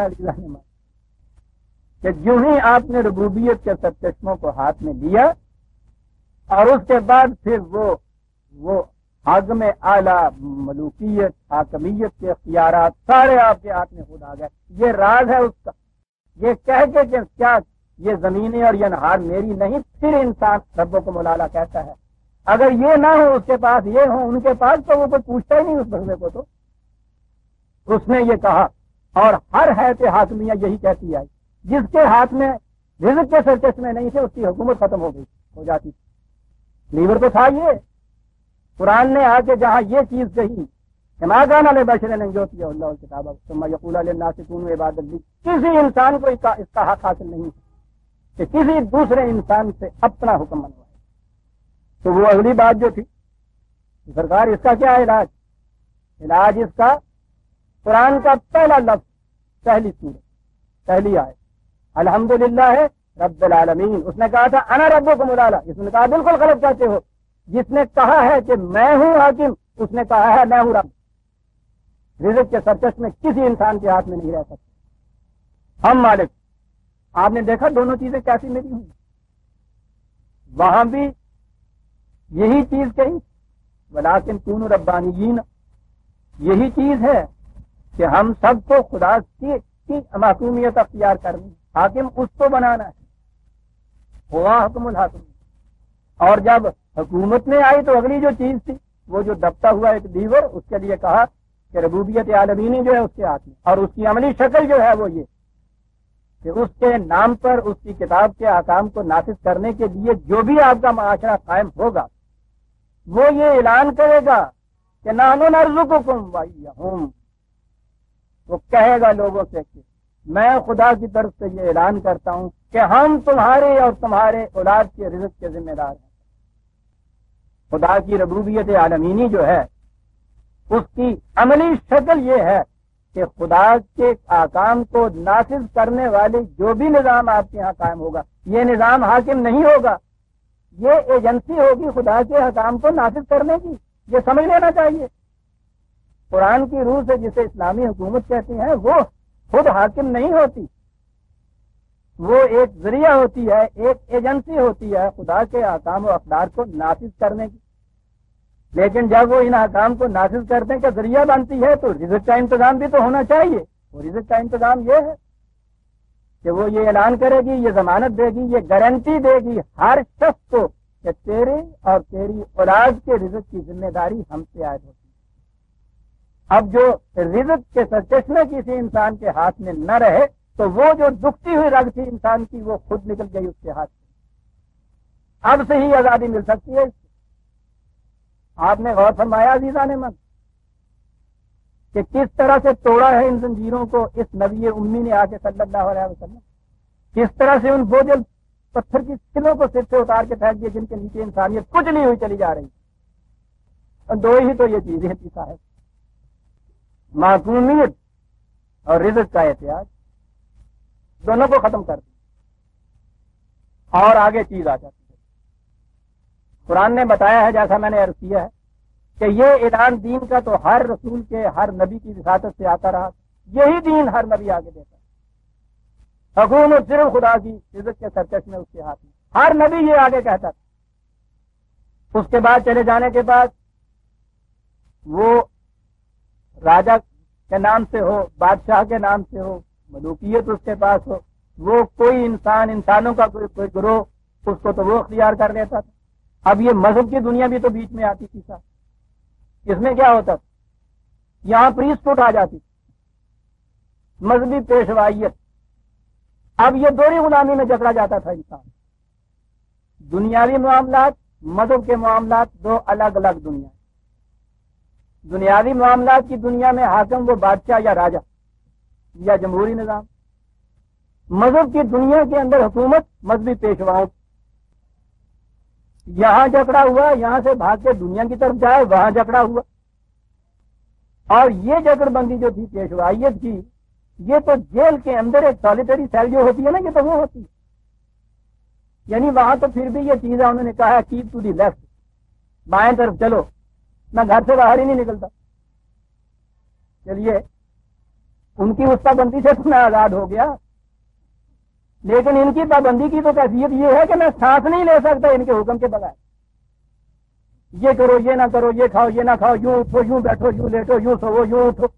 کہ جو ہی آپ نے ربوبیت کے سرچشموں کو ہاتھ میں لیا اور اس کے بعد پھر وہ حاکم اعلیٰ، ملوکیت، حاکمیت کے اختیارات سارے آپ کے ہاتھ میں خود آ گئے۔ یہ راز ہے اس کا، یہ کہہ کے کہ کیا یہ زمینیں اور یہ نہار میری نہیں، پھر انسان ربکم الاعلی کہتا ہے۔ اگر یہ نہ ہو اس کے پاس، یہ ہو ان کے پاس، تو وہ کوئی پوچھتا ہی نہیں اس بندے کو۔ تو اس نے یہ کہا، اور ہر حیث حاکمیہ یہی کہتی آئی، جس کے ہاتھ میں رزق کے سرچشمے نہیں تھے اس کی حکومت ختم ہو جاتی تھی۔ لیور تو تھا یہ، قرآن نے آ کے جہاں یہ چیز کہی کہ ما کان لبشر ان یؤتیہ اللہ الکتاب ثم یقول للناس کونوا عبادا لی، کسی انسان کو اس کا حق حاصل نہیں کہ کسی دوسرے انسان سے اپنا حکم منوائے۔ تو وہ اگلی بات جو تھی، سرکار اس کا کیا علاج؟ علاج اس کا قرآن کا پہلا لفظ، پہلی سورت، پہلی آیت الحمدللہ ہے رب العالمین۔ اس نے کہا تھا انا ربکم الاعلی، اس نے کہا بالکل غلط کہتے ہو۔ جس نے کہا ہے کہ میں ہوں حاکم، اس نے کہا ہے میں ہوں رب۔ رزق کے سرچشمے کسی انسان کے ہاتھ میں نہیں رہ سکتے، ہم مالک۔ آپ نے دیکھا دونوں چیزیں کیسی ملی ہوئی، وہاں بھی یہی چیز کہی ولکن کونوا ربانیین، یہی چیز ہے کہ ہم سب کو خدا کی محکومیت اختیار کرنی، حاکم اس کو بنانا ہے، ہوا حکم الحاکم۔ اور جب حکومت میں آئی تو اگلی جو چیز تھی، وہ جو دبتا ہوا ایک دیور، اس کے لیے کہا کہ ربوبیت عالمینی جو ہے اس کے ہاتھ میں، اور اس کی عملی شکل جو ہے وہ یہ کہ اس کے نام پر اس کی کتاب کے احکام کو نافذ کرنے کے لیے جو بھی آپ کا معاشرہ قائم ہوگا، وہ یہ اعلان کرے گا کہ نحن نرزقکم وایہم، وہ کہے گا لوگوں سے کہ میں خدا کی طرف سے یہ اعلان کرتا ہوں کہ ہم تمہارے اور تمہارے اولاد کے رزق کے ذمہ دار ہیں۔ خدا کی ربوبیت عالمینی جو ہے اس کی عملی شکل یہ ہے کہ خدا کے احکام کو نافذ کرنے والے جو بھی نظام آپ کے یہاں قائم ہوگا، یہ نظام حاکم نہیں ہوگا، یہ ایجنسی ہوگی خدا کے احکام کو نافذ کرنے کی۔ یہ سمجھ لینا چاہیے۔ قرآن کی روح سے جسے اسلامی حکومت کہتے ہیں وہ خود حاکم نہیں ہوتی، وہ ایک ذریعہ ہوتی ہے، ایک ایجنسی ہوتی ہے خدا کے احکام و اقدار کو نافذ کرنے کی۔ لیکن جب وہ ان احکام کو نافذ کرنے کا ذریعہ بنتی ہے تو رزق کا انتظام بھی تو ہونا چاہیے۔ وہ رزق کا انتظام یہ ہے کہ وہ یہ اعلان کرے گی، یہ ضمانت دے گی، یہ گارنٹی دے گی ہر شخص کو کہ تیرے اور تیری اولاد کے رزق کی ذمہ داری ہم سے عائد ہوتی ہے۔ اب جو رزق کے سرچشمے کسی انسان کے ہاتھ میں نہ رہے تو وہ جو دکھتی ہوئی رگ تھی انسان کی وہ خود نکل گئی اس کے ہاتھ سے۔ اب سے ہی آزادی مل سکتی ہے اس سے۔ آپ نے غور فرمایا عزیزان من کہ کس طرح سے توڑا ہے ان زنجیروں کو اس نبی امی نے آ کے صلی اللہ علیہ وسلم، کس طرح سے ان بوجھل پتھر کی سلوں کو سر سے اتار کے پھینک دیے جن کے نیچے انسانیت کچلی ہوئی چلی جا رہی۔ اور دو ہی تو یہ چیزیں تھی صاحب، معصومیت اور رزق کا احتیاج، دونوں کو ختم کر دیا اور آگے چیز آ جاتی ہے۔ قرآن نے بتایا ہے جیسا میں نے عرض کیا ہے کہ یہ اعلان دین کا تو ہر رسول کے ہر نبی کی وساطت سے آتا رہا، یہی دین ہر نبی آگے دیتا ہے۔ حکومت صرف خدا کی رزق کے سرچشمے اس کے ہاتھ میں، ہر نبی یہ آگے کہتا تھا۔ اس کے بعد چلے جانے کے بعد وہ راجا کے نام سے ہو، بادشاہ کے نام سے ہو، ملوکیت اس کے پاس ہو، وہ کوئی انسانوں کا کوئی گروہ اس کو تو وہ اختیار کر لیتا تھا۔ اب یہ مذہب کی دنیا بھی تو بیچ میں آتی تھی صاحب، اس میں کیا ہوتا تھا؟ یہاں پریسٹہوڈ آ جاتی، مذہبی پیشوائیت۔ اب یہ دوہری غلامی میں جکڑا جاتا تھا انسان۔ دنیاوی معاملات، مذہب کے معاملات، دو الگ الگ دنیا۔ دنیاوی معاملات کی دنیا میں حاکم وہ بادشاہ یا راجا یا جمہوری نظام، مذہب کی دنیا کے اندر حکومت مذہبی پیشواؤں۔ یہاں جکڑا ہوا، یہاں سے بھاگ کے دنیا کی طرف جائے، وہاں جکڑا ہوا۔ اور یہ جکڑ بندی جو تھی پیشوائیت کی، یہ تو جیل کے اندر ایک سالیٹری سیل جو ہوتی ہے نا، یہ تو وہ ہوتی ہے۔ یعنی وہاں تو پھر بھی یہ چیز ہے، انہوں نے کہا کیپ ٹو دی لیفٹ، بائیں طرف چلو، میں گھر سے باہر ہی نہیں نکلتا۔ چلیے ان کی اس پابندی سے تو میں آزاد ہو گیا، لیکن ان کی پابندی کی تو کیفیت یہ ہے کہ میں سانس نہیں لے سکتا ان کے حکم کے بغیر۔ یہ کرو، یہ نہ کرو، یہ کھاؤ، یہ نہ کھاؤ، یوں اٹھو، یوں بیٹھو، یوں لیٹو، یوں سوو، یوں اٹھو۔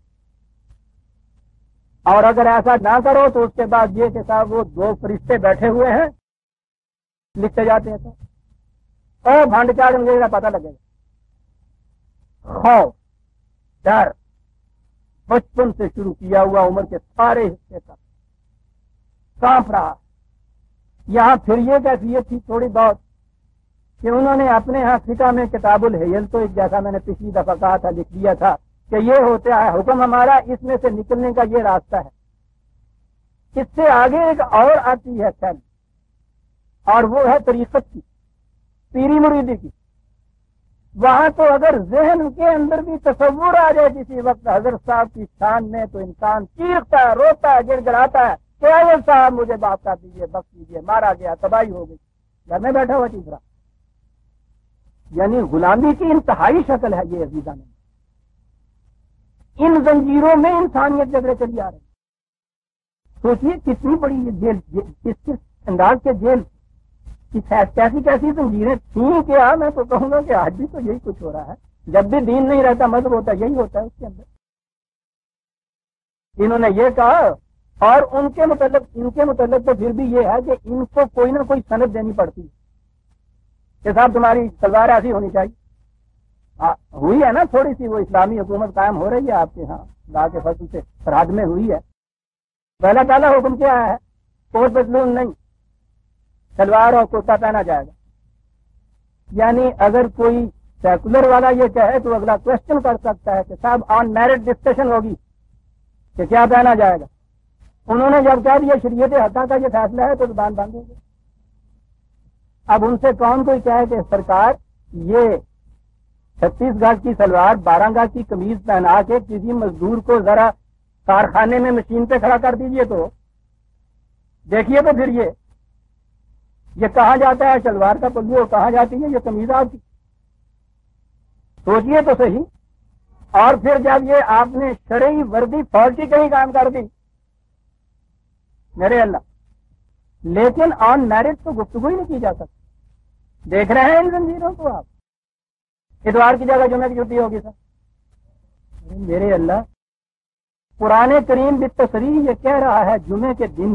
اور اگر ایسا نہ کرو تو اس کے بعد یہ کہ صاحب وہ دو فرشتے بیٹھے ہوئے ہیں، لکھتے جاتے ہیں تو او بھانڈ چاڑ مجھے پتہ لگے گا۔ خوف، ڈر بچپن سے شروع کیا ہوا عمر کے سارے حصے تک کانپ رہا۔ یہاں پھر یہ کیفیت تھی تھوڑی بہت کہ انہوں نے اپنے ہاں فقہ میں کتاب الحیل تو ایک جیسا میں نے پچھلی دفعہ کہا تھا لکھ دیا تھا کہ یہ ہوتا ہے حکم ہمارا، اس میں سے نکلنے کا یہ راستہ ہے۔ اس سے آگے ایک اور آتی ہے سیل، اور وہ ہے طریقت کی، پیری مریدی کی۔ وہاں تو اگر ذہن کے اندر بھی تصور آ جائے کسی وقت حضرت صاحب کی شان میں، تو انسان چیختا ہے، روتا ہے، گڑ گڑاتا ہے کہ اے صاحب مجھے معاف کر دیجیے، بخش دیجیے، مارا گیا، تباہی ہو گئی، گھر میں بیٹھا ہوا تیسرا۔ یعنی غلامی کی انتہائی شکل ہے یہ عزیزان۔ ان زنجیروں میں انسانیت جگڑے چلی آ رہی ہے۔ سوچیے کتنی بڑی یہ جیل، کس انداز کے جیل، کیسی کیسی زنجیریں تھیں کیا۔ میں تو کہوں گا کہ آج بھی تو یہی کچھ ہو رہا ہے۔ جب بھی دین نہیں رہتا مذہب ہوتا ہے، یہی ہوتا ہے اس کے اندر۔ انہوں نے یہ کہا، اور ان کے متعلق تو پھر بھی یہ ہے کہ ان کو کوئی نہ کوئی سند دینی پڑتی ہے کہ صاحب تمہاری تلوار ایسی ہونی چاہیے۔ ہوئی ہے نا تھوڑی سی، وہ اسلامی حکومت قائم ہو رہی ہے آپ کے ہاں، خدا کے فضل سے سرحد میں ہوئی ہے۔ پہلا پہلا حکم کیا ہے؟ کوٹ پتلون نہیں، تلوار اور کرتا پہنا جائے گا۔ یعنی اگر کوئی سیکولر والا یہ کہے تو اگلا کوشچن کر سکتا ہے کہ صاحب آن میرٹ ڈسکشن ہوگی کہ کیا پہنا جائے گا۔ انہوں نے جب کہہ دیا شریعت حقہ کا یہ فیصلہ ہے تو زبان بند ہو گئی۔ اب ان سے کون کوئی کہے کہ سرکار یہ 36 گز کی سلوار 12 گز کی قمیض پہنا کے کسی مزدور کو ذرا کارخانے میں مشین پہ کھڑا کر دیجئے تو دیکھیے تو پھر یہ کہاں جاتا ہے شلوار کا پلو اور کہاں جاتی ہے یہ قمیض آپ کی؟ سوچئے تو صحیح۔ اور پھر جب یہ آپ نے شرعی وردی فوج کی کہیں کام کر دی، میرے اللہ، لیکن آن میرٹ تو گفتگو ہی نہیں کی جا سکتی۔ دیکھ رہے ہیں ان زنجیروں کو آپ؟ اتوار کی جگہ جمعہ کی چھٹی ہوگی سر، میرے اللہ۔ قرآن کریم بالتصریح یہ کہہ رہا ہے جمعے کے دن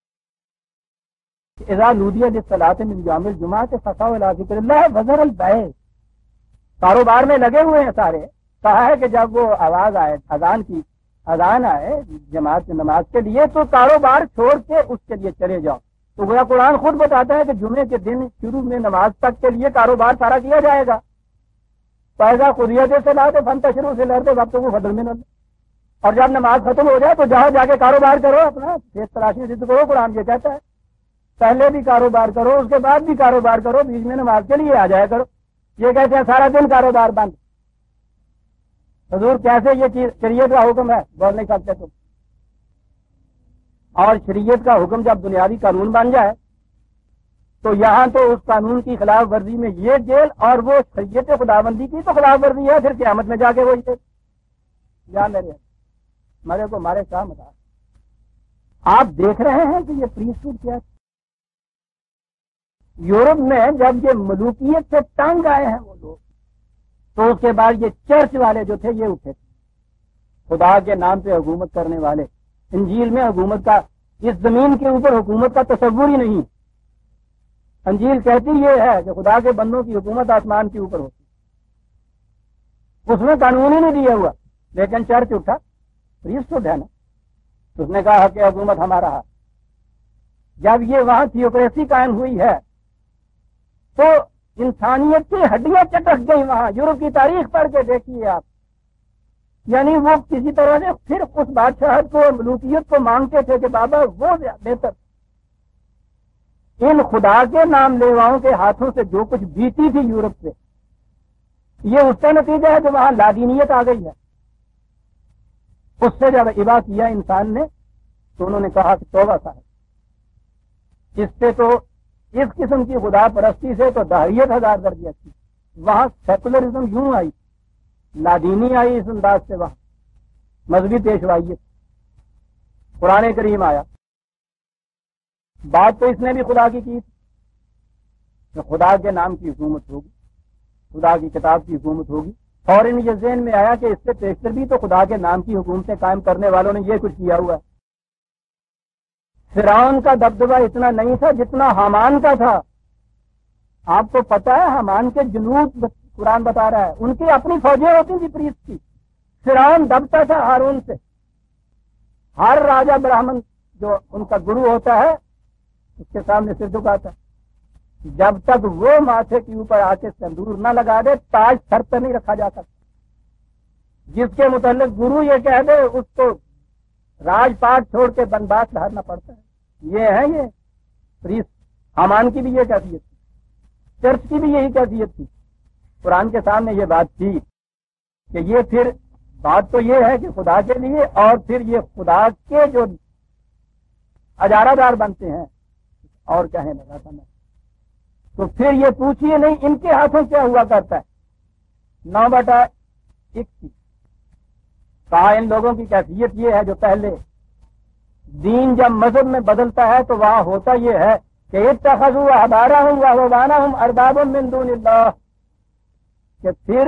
اذا نودی للصلاۃ من یوم الجمعہ فاسعوا الی ذکر اللہ وذروا البیع، کاروبار میں لگے ہوئے ہیں سارے۔ کہا ہے کہ جب وہ آواز آئے اذان آئے جماعت نماز کے لیے تو کاروبار چھوڑ کے اس کے لیے چلے جاؤ۔ تو گویا قرآن خود بتاتا ہے کہ جمعے کے دن شروع میں نماز تک کے لیے کاروبار سارا کیا جائے گا۔ فإذا قضیت الصلاۃ فانتشروا فی الارض وابتغوا فضلا من اللہ، اور جب نماز ختم ہو جائے تو جہاں جا کے کاروبار کرو، اپنا پیٹ تلاشی ضد کرو۔ قرآن یہ کہتا ہے پہلے بھی کاروبار کرو، اس کے بعد بھی کاروبار کرو، بیچ میں نماز کے لیے آ جایا کرو۔ یہ کہتے ہیں سارا دن کاروبار بند۔ حضور کیسے یہ چیز شریعت کا حکم ہے؟ بول نہیں سکتے تم۔ اور شریعت کا حکم جب بنیادی قانون بن جائے تو یہاں تو اس قانون کی خلاف ورزی میں یہ جیل، اور وہ شریعت خداوندی کی تو خلاف ورزی ہے، پھر قیامت میں جا کے وہی جیل۔ یا میرے مرے کو مارے کیا متا۔ آپ دیکھ رہے ہیں کہ یہ پریسٹہوڈ کیا ہے۔ یورپ میں جب یہ ملوکیت سے تنگ آئے ہیں وہ لوگ، تو اس کے بعد یہ چرچ والے جو تھے یہ اٹھے تھے، خدا کے نام پہ حکومت کرنے والے۔ انجیل میں حکومت کا، اس زمین کے اوپر حکومت کا تصور ہی نہیں۔ انجیل کہتی یہ ہے کہ خدا کے بندوں کی حکومت آسمان کے اوپر ہوتی، اس میں قانون ہی نہیں دیا ہوا، لیکن چرچ اٹھا، پریسٹہوڈ ہے نا، اس نے کہا کہ حکومت ہمارا ہے۔ جب یہ وہاں تھیوکریسی قائم ہوئی ہے تو انسانیت کی ہڈیاں چٹک گئی وہاں۔ یورپ کی تاریخ پڑھ کے دیکھیے آپ، یعنی وہ کسی طرح سے صرف اس بادشاہت کو اور ملوکیت کو مانگتے تھے کہ بابا وہ بہتر۔ ان خدا کے نام لیواؤں کے ہاتھوں سے جو کچھ بیتی تھی یورپ سے، یہ اس کا نتیجہ ہے جو وہاں لادینیت آ گئی ہے۔ اس سے جب ابا کیا انسان نے تو انہوں نے کہا کہ توبہ صاحب، اس سے تو اس قسم کی خدا پرستی سے تو دہریت 1000 درجے اچھی۔ وہاں سیکولرزم یوں آئی، لادینی آئی اس انداز سے، وہاں مذہبی پیشوائیت، قرآن کریم آیا۔ بات تو اس نے بھی خدا کی تھی کہ خدا کے نام کی حکومت ہوگی، خدا کی کتاب کی حکومت ہوگی، اور ان یہ ذہن میں آیا کہ اس سے پیشتر بھی تو خدا کے نام کی حکومتیں قائم کرنے والوں نے یہ کچھ کیا ہوا ہے۔ فرعون کا دبدبہ اتنا نہیں تھا جتنا حامان کا تھا۔ آپ کو پتا ہے حامان کے جنود قرآن بتا رہا ہے، ان کی اپنی فوجیں ہوتی تھی پریسٹ کی۔ فرعون دبتا تھا ہارون سے۔ ہر راجا براہمن جو ان کا گرو ہوتا ہے اس کے سامنے سر جھکاتا ہے۔ جب تک وہ ماتھے کے اوپر آ کے سندور نہ لگا دے تاج سر پر نہیں رکھا جا سکتا. جس کے متعلق گرو یہ کہہ دے اس کو راج پاٹ چھوڑ کے بنواس لہرنا پڑتا ہے. یہ ہے یہ پریس. حامان کی بھی یہ کیفیت تھی, چرچ کی بھی یہی کیفیت تھی. قرآن کے سامنے یہ بات تھی کہ یہ پھر بات تو یہ ہے کہ خدا کے لیے, اور پھر یہ خدا کے جو اجارہ دار بنتے ہیں اور کہیں لگا تھا میں. تو پھر یہ پوچھیے نہیں ان کے ہاتھوں کیا ہوا کرتا ہے. 9/21 کہا ان لوگوں کی کیفیت یہ ہے جو پہلے دین جب مذہب میں بدلتا ہے تو وہاں ہوتا یہ ہے کہ اتخذوا احبارهم ورهبانهم اربابا من دون اللہ, کہ پھر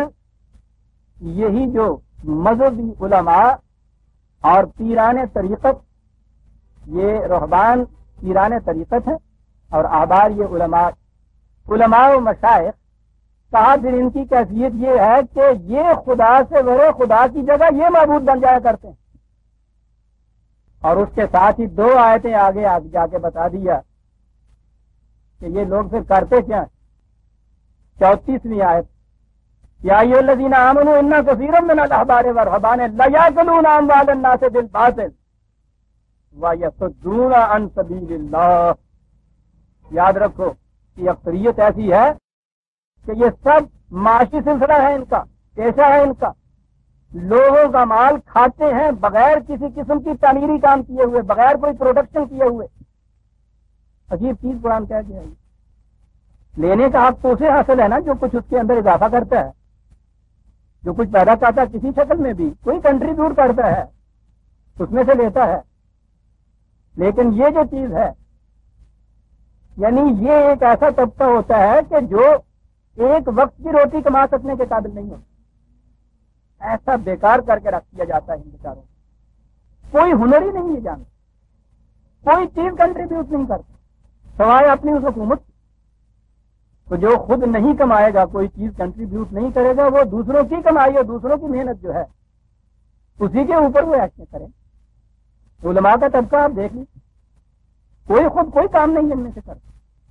یہی جو مذہبی علماء اور پیران طریقت, یہ رہبان پیران طریقت ہیں اور احبار یہ علماء و مشائخ, کہا پھر ان کی کیفیت یہ ہے کہ یہ خدا سے بڑے خدا کی جگہ یہ معبود بن جایا کرتے ہیں. اور اس کے ساتھ ہی 2 آیتیں آگے جا کے بتا دیا کہ یہ لوگ پھر کرتے کیا. 34ویں آیت, یا ایھا الذین آمنوا ان کثیرا من الاحبار والرہبان لیاکلون اموال الناس بالباطل ویصدون عن سبیل اللہ. یاد رکھو کہ اکثریت ایسی ہے کہ یہ سب معاشی سلسلہ ہے ان کا, پیشہ ہے ان کا, لوگوں کا مال کھاتے ہیں بغیر کسی قسم کی تعمیری کام کیے ہوئے, بغیر کوئی پروڈکشن کیے ہوئے. عجیب چیز قرآن کہہ دیا. لینے کا حق تو اسے حاصل ہے نا جو کچھ اس کے اندر اضافہ کرتا ہے, جو کچھ پیدا کرتا ہے کسی شکل میں بھی, کوئی کنٹریبیوٹ کرتا ہے اس میں سے لیتا ہے. لیکن یہ جو چیز ہے, یعنی یہ ایک ایسا طبقہ ہوتا ہے کہ جو ایک وقت کی روٹی کما سکنے کے قابل نہیں ہوتا. ایسا بیکار کر کے رکھ دیا جاتا ہے ان بیچاروں کو. کوئی ہنر ہی نہیں ہے جانتا, کوئی چیز کنٹریبیوٹ نہیں کرتا سوائے اپنی اس حکومت. تو جو خود نہیں کمائے گا, کوئی چیز کنٹریبیوٹ نہیں کرے گا, وہ دوسروں کی کمائی اور دوسروں کی محنت جو ہے اسی کے اوپر وہ ایکشن کریں. علماء کا طبقہ آپ دیکھ لیجیے, کوئی خود کوئی کام نہیں ان میں سے کرتا.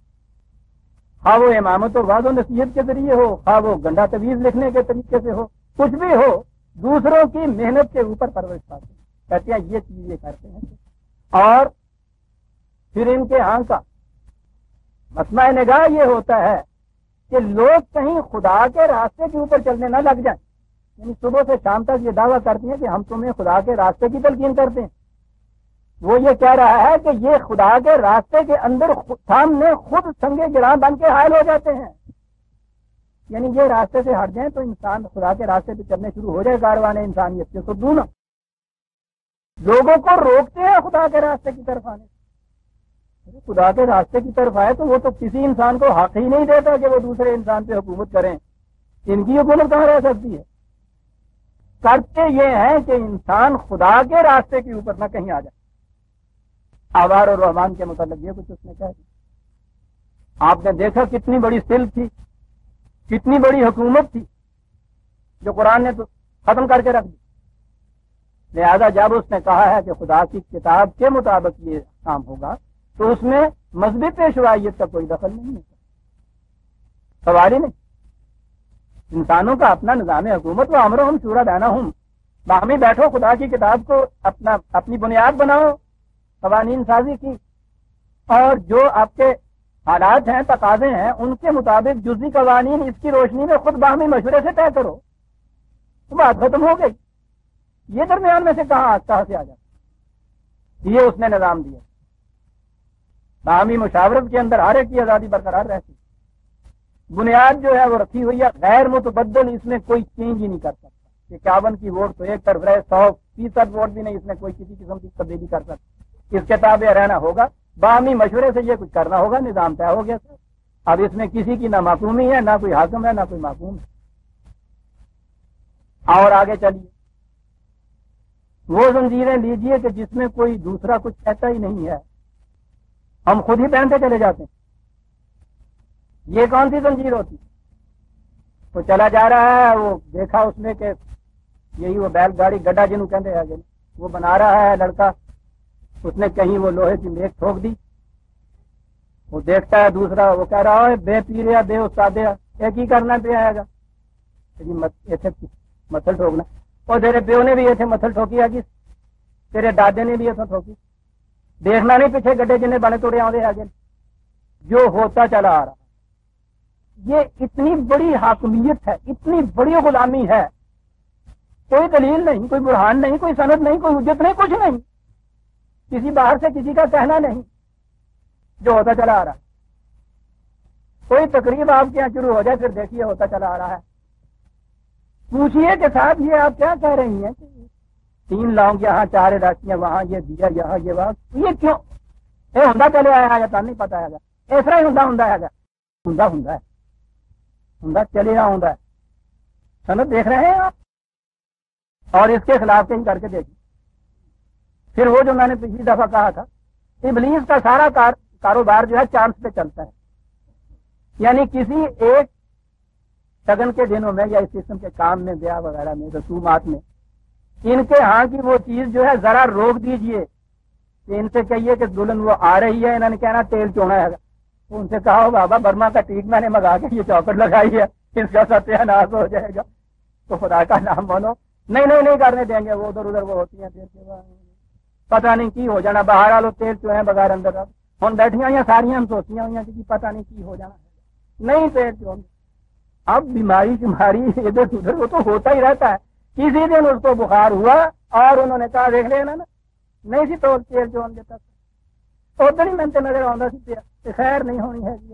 خواہ وہ امامت و وعظ و نصیحت کے ذریعے ہو, خواہ وہ گنڈا تویز لکھنے کے طریقے سے ہو, کچھ بھی ہو, دوسروں کی محنت کے اوپر پرورش پاتے ہیں. کہتے ہیں یہ چیز یہ کرتے ہیں. اور پھر ان کے ہاں کا مسئلہ نگاہ یہ ہوتا ہے کہ لوگ کہیں خدا کے راستے کے اوپر چلنے نہ لگ جائیں. یعنی صبح سے شام تک یہ دعویٰ کرتے ہیں کہ ہم تمہیں خدا کے راستے کی تلقین کرتے ہیں. وہ یہ کہہ رہا ہے کہ یہ خدا کے راستے کے اندر سامنے خود سنگے گراں بن کے حائل ہو جاتے ہیں. یعنی یہ راستے سے ہٹ جائیں تو انسان خدا کے راستے پہ چلنے شروع ہو جائے. کاروانے انسانیت کے سدون لوگوں کو روکتے ہیں خدا کے راستے کی طرف آنے. خدا کے راستے کی طرف آئے تو وہ تو کسی انسان کو حق ہی نہیں دیتا کہ وہ دوسرے انسان پہ حکومت کریں. ان کی حکومت کہاں رہ سکتی ہے؟ کرتے یہ ہیں کہ انسان خدا کے راستے کے اوپر نہ کہیں آ جائے. احبار اور رحمان کے متعلق یہ کچھ اس نے کہا. آپ نے دیکھا کتنی بڑی سل تھی, کتنی بڑی حکومت تھی جو قرآن نے تو ختم کر کے رکھ دی. لہذا جب اس نے کہا ہے کہ خدا کی کتاب کے مطابق یہ کام ہوگا تو اس میں مذہبی پیشوائیت کا کوئی دخل نہیں ہوتا, سوال ہی نہیں. انسانوں کا اپنا نظام حکومت و امرہم شورا بینہم, باہمی بیٹھو خدا کی کتاب کو اپنی بنیاد بناؤ قوانین سازی کی, اور جو آپ کے حالات ہیں تقاضے ہیں ان کے مطابق جزوی قوانین اس کی روشنی میں خود باہمی مشورے سے طے کرو. تو بات ختم ہو گئی. یہ درمیان میں سے کہاں سے آ جاتا. یہ اس نے نظام دیا. باہمی مشاورت کے اندر ہر ایک کی آزادی برقرار رہتی. بنیاد جو ہے وہ رکھی ہوئی ہے غیر متبدل, اس میں کوئی چینج ہی نہیں کر سکتا. کہ 51 کی ووٹ تو ایک طرف رہے, 100% ووٹ بھی نہیں, اس میں کوئی کسی قسم کی تبدیلی کر سکتا. اس کے تابع رہنا ہوگا, باہمی مشورے سے یہ کچھ کرنا ہوگا, نظام طے ہو گیا. اب اس میں کسی کی نہ محکومی ہے, نہ کوئی حاکم ہے, نہ کوئی محکوم ہے. اور آگے چلیے, وہ زنجیریں لیجئے کہ جس میں کوئی دوسرا کچھ کہتا ہی نہیں ہے, ہم خود ہی پہنتے چلے جاتے ہیں. یہ کون سی زنجیر ہوتی؟ وہ چلا جا رہا ہے, وہ دیکھا اس میں کہ یہی وہ بیل گاڑی گڈا جنوں کہتے ہیں وہ بنا رہا ہے لڑکا, اس نے کہیں وہ لوہے کی میخ ٹھوک دی, وہ دیکھتا ہے دوسرا، وہ کہہ رہا ہے بے پیریا بے استادیا ایک ہی کرنا پہ آئے گا متل ٹھوکنا، اور تیرے پیو نے بھی ایسے متل ٹھوکی آگی، تیرے دادے نے بھی ایسا ٹھوکی، دیکھنا نہیں پیچھے گڈے جنہیں بنے توڑے آدھے آگے جو ہوتا چلا آ رہا۔ یہ اتنی بڑی حاکمیت ہے، اتنی بڑی غلامی ہے، کوئی دلیل نہیں، کوئی برہان نہیں، کوئی سند نہیں، کوئی حجت نہیں، کچھ نہیں، کسی باہر سے کسی کا کہنا نہیں، جو ہوتا چلا آ رہا۔ کوئی تقریب آپ کے یہاں شروع ہو جائے پھر دیکھیے ہوتا چلا آ رہا ہے، پوچھئے کہ صاحب یہ آپ کیا کہہ رہی ہیں، 3 لونگ یہاں 4 الائچیاں وہاں، یہ دیا یہاں، یہ وہاں، یہ کیوں یہ ہوں چلے آیا ہے، نہیں پتا ہے اس طرح ہی ہوں ہے چلے رہا ہوں، سند دیکھ رہے ہیں آپ، اور اس کے خلاف کہیں کر کے دیکھیں۔ پھر وہ جو میں نے پچھلی دفعہ کہا تھا، ابلیس کا سارا کاروبار جو ہے چانس پہ چلتا ہے، یعنی کسی ایک شگن کے دنوں میں یا اس قسم کے کام میں، بیاہ وغیرہ میں، رسومات میں، ان کے ہاں کی وہ چیز جو ہے ذرا روک دیجئے کہ ان سے کہیے کہ دلہن وہ آ رہی ہے، انہوں نے کہنا تیل چونا ہے، ان سے کہا بابا برما کا ٹیک میں نے منگا کے یہ چوکٹ لگائی ہے، اس کا ستیہ ناش ہو جائے گا، تو خدا کا نام بولو، نہیں کرنے دیں گے، وہ ادھر وہ ہوتی ہیں پتہ نہیں کی ہو جانا، باہر آ لو تیل چوہیں بغیر اندر ہوں بیٹھیاں ہوئی ساریاں ہم سوچیاں ہوئی کہ پتہ نہیں کی ہو جانا ہے، نہیں تیل چو۔ اب بیماری ادھر ادھر وہ تو ہوتا ہی رہتا ہے، کسی دن اس کو بخار ہوا اور انہوں نے کہا دیکھ لینا نا، نہیں سی تو تیل چون دیتا ادھر ہی میں نظر آتا سی خیر نہیں ہونی ہے،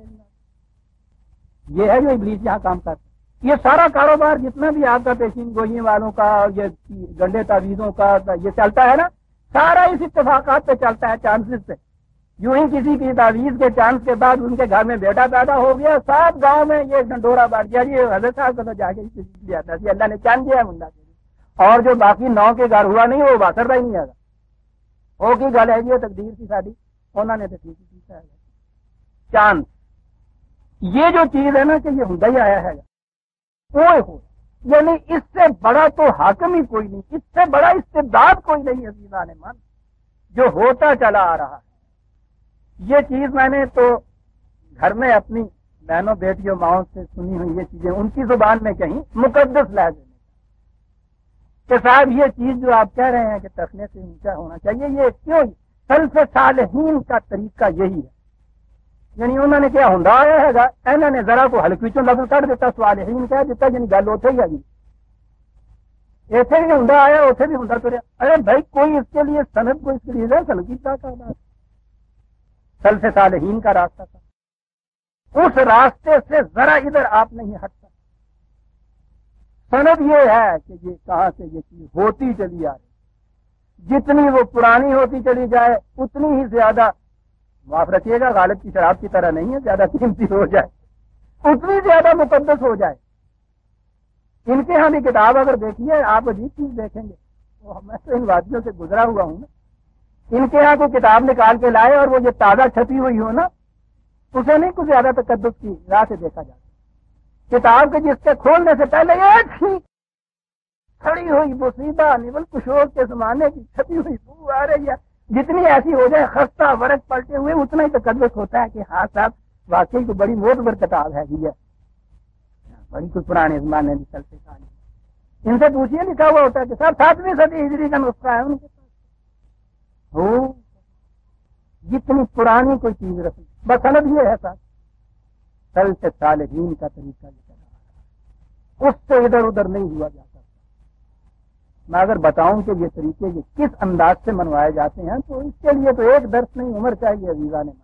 یہ ہے جو ابلیس یہاں کام کرتا ہے۔ یہ سارا کاروبار جتنا بھی آپ کا پیشین گوئی والوں کا، یہ گنڈے تعویذوں کا یہ چلتا ہے نا، سارا اس اتفاقات پہ چلتا ہے، چانسز پہ۔ یوں ہی کسی کی تعویذ کے چانس کے بعد ان کے گھر میں بیٹا پیدا ہو گیا، 7 گاؤں میں یہ ڈنڈورا بڑھ گیا، یہ حضرت صاحب کو تو جا کے لیا تھا، اللہ نے چاند دیا ہے منڈا کے لیے، اور جو باقی 9 کے گھر ہوا نہیں وہ باسر ہی نہیں آگا، وہ کی گل ہے یہ تقدیر کی شادی انہوں نے تو ٹھیک کی چاند۔ یہ جو چیز ہے نا کہ یہ ہوندا ہی آیا ہے، ہو یعنی اس سے بڑا تو حاکم ہی کوئی نہیں، اس سے بڑا استبداد کوئی نہیں عزیزان من، جو ہوتا چلا آ رہا ہے۔ یہ چیز میں نے تو گھر میں اپنی بہنوں بیٹیوں ماؤں سے سنی ہوئی یہ چیزیں ان کی زبان میں کہیں مقدس لہجے میں کہ صاحب یہ چیز جو آپ کہہ رہے ہیں کہ تخنے سے اونچا ہونا چاہیے، یہ کیوں؟ سلف صالحین کا طریقہ یہی ہے، یعنی انہوں نے کیا ہوں آیا ہے گا، انہوں نے ذرا کو ہلکی چوں لفظ کر دیتا، صالحین کہہ دیتا، یعنی گل اتنے ہی آ گئی، اتنے بھی ہوں آیا اتنے بھی ہوں تریا۔ ارے بھائی کوئی اس کے لیے سند، کوئی اس کے لیے سن کی بات، سلف صالحین کا راستہ تھا، اس راستے سے ذرا ادھر آپ نہیں ہٹتا۔ سند یہ ہے کہ یہ کہاں سے یہ چیز ہوتی چلی آ رہی، جتنی وہ پرانی ہوتی چلی جائے اتنی ہی زیادہ، معاف رکھیے گا غالب کی شراب کی طرح نہیں ہے، زیادہ قیمتی ہو جائے اتنی زیادہ مقدس ہو جائے۔ ان کے ہاں بھی کتاب اگر دیکھیے آپ عجیب چیز دیکھیں گے، میں تو ان وادیوں سے گزرا ہوا ہوں نا، ان کے ہاں کوئی کتاب نکال کے لائے اور وہ یہ تازہ چھپی ہوئی ہو نا، اسے نہیں کچھ زیادہ تقدس کی راہ سے دیکھا جاتا، کتاب کے جس کے کھولنے سے پہلے ایک ہی کھڑی ہوئی مصیبہ نول کشور کے زمانے کی چھپی ہوئی بو آ رہی ہے، جتنی ایسی ہو جائے خستہ ورق پلٹے ہوئے اتنا ہی تقدس ہوتا ہے کہ ہاں صاحب واقعی کو بڑی معتبر کتاب ہے یہ بڑی کوئی پرانے زمانے کی چلتے کہانی۔ ان سے پوچھیے لکھا ہوا ہوتا ہے کہ صاحب 7ویں صدی ہجری کا نسخہ ہے ان کے پاس، ہو جتنی پرانی کوئی چیز رکھی، بس سند یہ ہے صاحب سلف صالحین کا طریقہ یہ، اس سے ادھر ادھر نہیں ہوا جاتا۔ میں اگر بتاؤں کہ یہ طریقے یہ کس انداز سے منوائے جاتے ہیں تو اس کے لیے تو ایک درس نہیں عمر چاہیے عزیزان من۔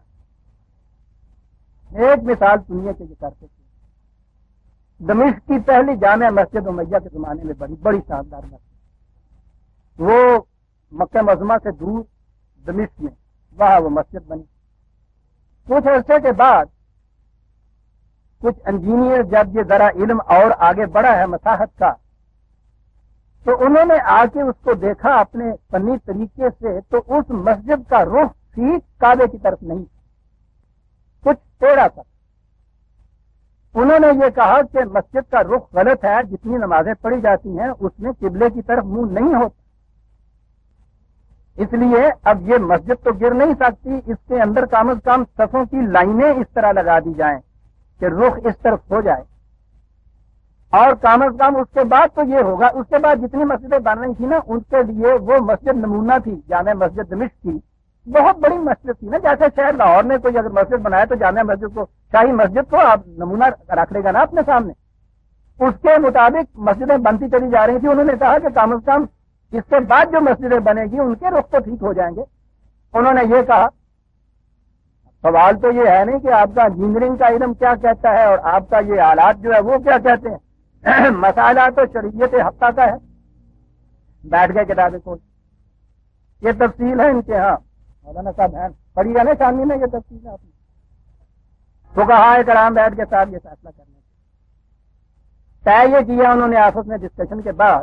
ایک مثال سنیے کہ یہ کرتے تھے، دمشق کی پہلی جامع مسجد امیہ کے زمانے میں بڑی شاندار مسجد، وہ مکہ معظمہ سے دور دمشق میں وہاں وہ مسجد بنی۔ کچھ عرصے کے بعد کچھ انجینئر جب یہ ذرا علم اور آگے بڑھا ہے مساحت کا، تو انہوں نے آ کے اس کو دیکھا اپنے فنی طریقے سے، تو اس مسجد کا رخ ٹھیک کعبے کی طرف نہیں، کچھ ٹیڑھا تھا۔ انہوں نے یہ کہا کہ مسجد کا رخ غلط ہے، جتنی نمازیں پڑھی جاتی ہیں اس میں قبلے کی طرف منہ نہیں ہوتا۔ اس لیے اب یہ مسجد تو گر نہیں سکتی، اس کے اندر کم از کم صفوں کی لائنیں اس طرح لگا دی جائیں کہ رخ اس طرف ہو جائے، اور کم از کم اس کے بعد تو یہ ہوگا، اس کے بعد جتنی مسجدیں بن رہی تھیں نا ان کے لیے وہ مسجد نمونہ تھی، جامع مسجد دمشق کی بہت بڑی مسجد تھی نا، جیسے شہر لاہور میں کوئی اگر مسجد بنائے تو جامع مسجد کو، شاہی مسجد کو آپ نمونہ رکھ لے گا نا اپنے سامنے، اس کے مطابق مسجدیں بنتی چلی جا رہی تھی۔ انہوں نے کہا کہ کم از کم اس کے بعد جو مسجدیں بنے گی ان کے رخ تو ٹھیک ہو جائیں گے۔ انہوں نے یہ کہا، سوال تو یہ ہے نہیں کہ آپ کا انجینئرنگ کا علم کیا کہتا ہے اور آپ کا یہ آلات جو ہے وہ کیا کہتے ہیں، مسئلہ تو شریعت ہفتہ کا ہے۔ بیٹھ گئے کتابیں کھول، یہ تفصیل ہے ان کے ہاں، مولانا صاحب ہیں پڑھی ہے نا شامی میں، یہ تفصیل ہے آپ نے تو کہا ہے کرام بیٹھ کے صاحب یہ فیصلہ کرنے طے یہ کیا انہوں نے آپس میں ڈسکشن کے بعد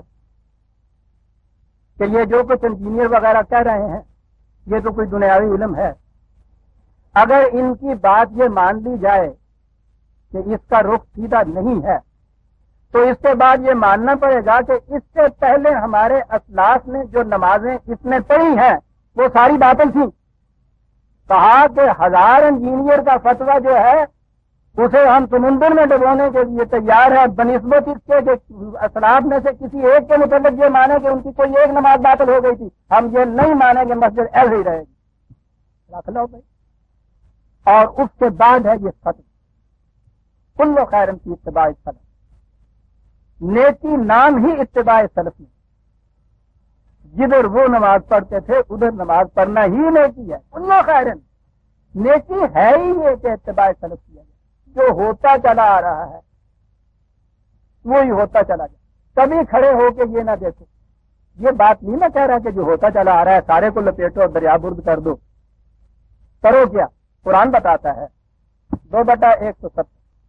کہ یہ جو کچھ انجینئر وغیرہ کہہ رہے ہیں یہ تو کوئی دنیاوی علم ہے، اگر ان کی بات یہ مان لی جائے کہ اس کا رخ سیدھا نہیں ہے تو اس کے بعد یہ ماننا پڑے گا کہ اس سے پہلے ہمارے اسلاف نے جو نمازیں اس نے پڑھی ہیں وہ ساری باطل تھیں۔ کہا کہ 1000 انجینئر کا فتویٰ جو ہے اسے ہم سمندر میں ڈبونے کے لیے تیار ہے بنسبت اس کے کہ اسلاف میں سے کسی ایک کے متعلق یہ مانے کہ ان کی کوئی ایک نماز باطل ہو گئی تھی، ہم یہ نہیں مانیں گے مسجد ایسے ہی رہے گی، رکھ لو بھائی۔ اور اس کے بعد ہے یہ فتویٰ کل خیر کی اتباع سلف، نیکی نام ہی اتباع سلف میں، جدھر وہ نماز پڑھتے تھے ادھر نماز پڑھنا ہی نیکی ہے، کل خیر نیکی ہے ہی یہ کہ اتباع سلف کیا جائے، جو ہوتا چلا آ رہا ہے وہی ہوتا چلا جائے، کبھی کھڑے ہو کے یہ نہ دیکھو، یہ بات نہیں میں کہہ رہا کہ جو ہوتا چلا آ رہا ہے سارے کو لپیٹو اور دریا برد کر دو، کرو کیا؟ قرآن بتاتا ہے 2/170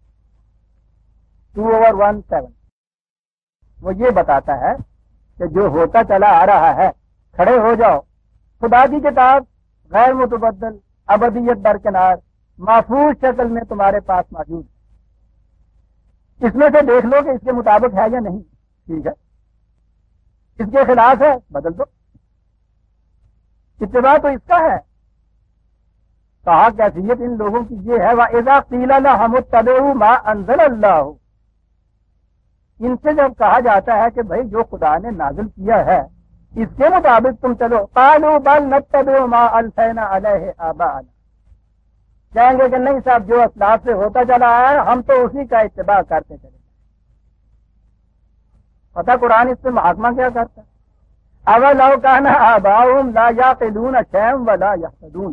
2/17 وہ یہ بتاتا ہے کہ جو ہوتا چلا آ رہا ہے کھڑے ہو جاؤ، خدا کی کتاب غیر متبدل ابدیت درکنار محفوظ شکل میں تمہارے پاس موجود ہے، اس میں سے دیکھ لو کہ اس کے مطابق ہے یا نہیں، ٹھیک ہے، اس کے خلاف ہے بدل دو، اتباع تو اس کا ہے۔ کہا کیفیت ان لوگوں کی یہ ہے وَإِذَا قِيلَ لَهُمُ اتَّبِعُوا مَا أَنزَلَ اللَّهُ، ان سے جب کہا جاتا ہے کہ بھائی جو خدا نے نازل کیا ہے اس کے مطابق تم چلو، قَالُوا بَلْ نَتَّبِعُ مَا أَلْفَيْنَا عَلَيْهِ آبَاءَنَا، کہیں گے کہ نہیں صاحب جو اسلاف سے ہوتا چلا ہے ہم تو اسی کا اتباع کرتے چلے۔ پتہ قرآن اس پہ محاکمہ کیا کرتا ہے، أَوَلَوْ كَانَ آبَاؤُهُمْ لَا يَعْقِلُونَ شَيْئًا وَلَا يَهْتَدُونَ،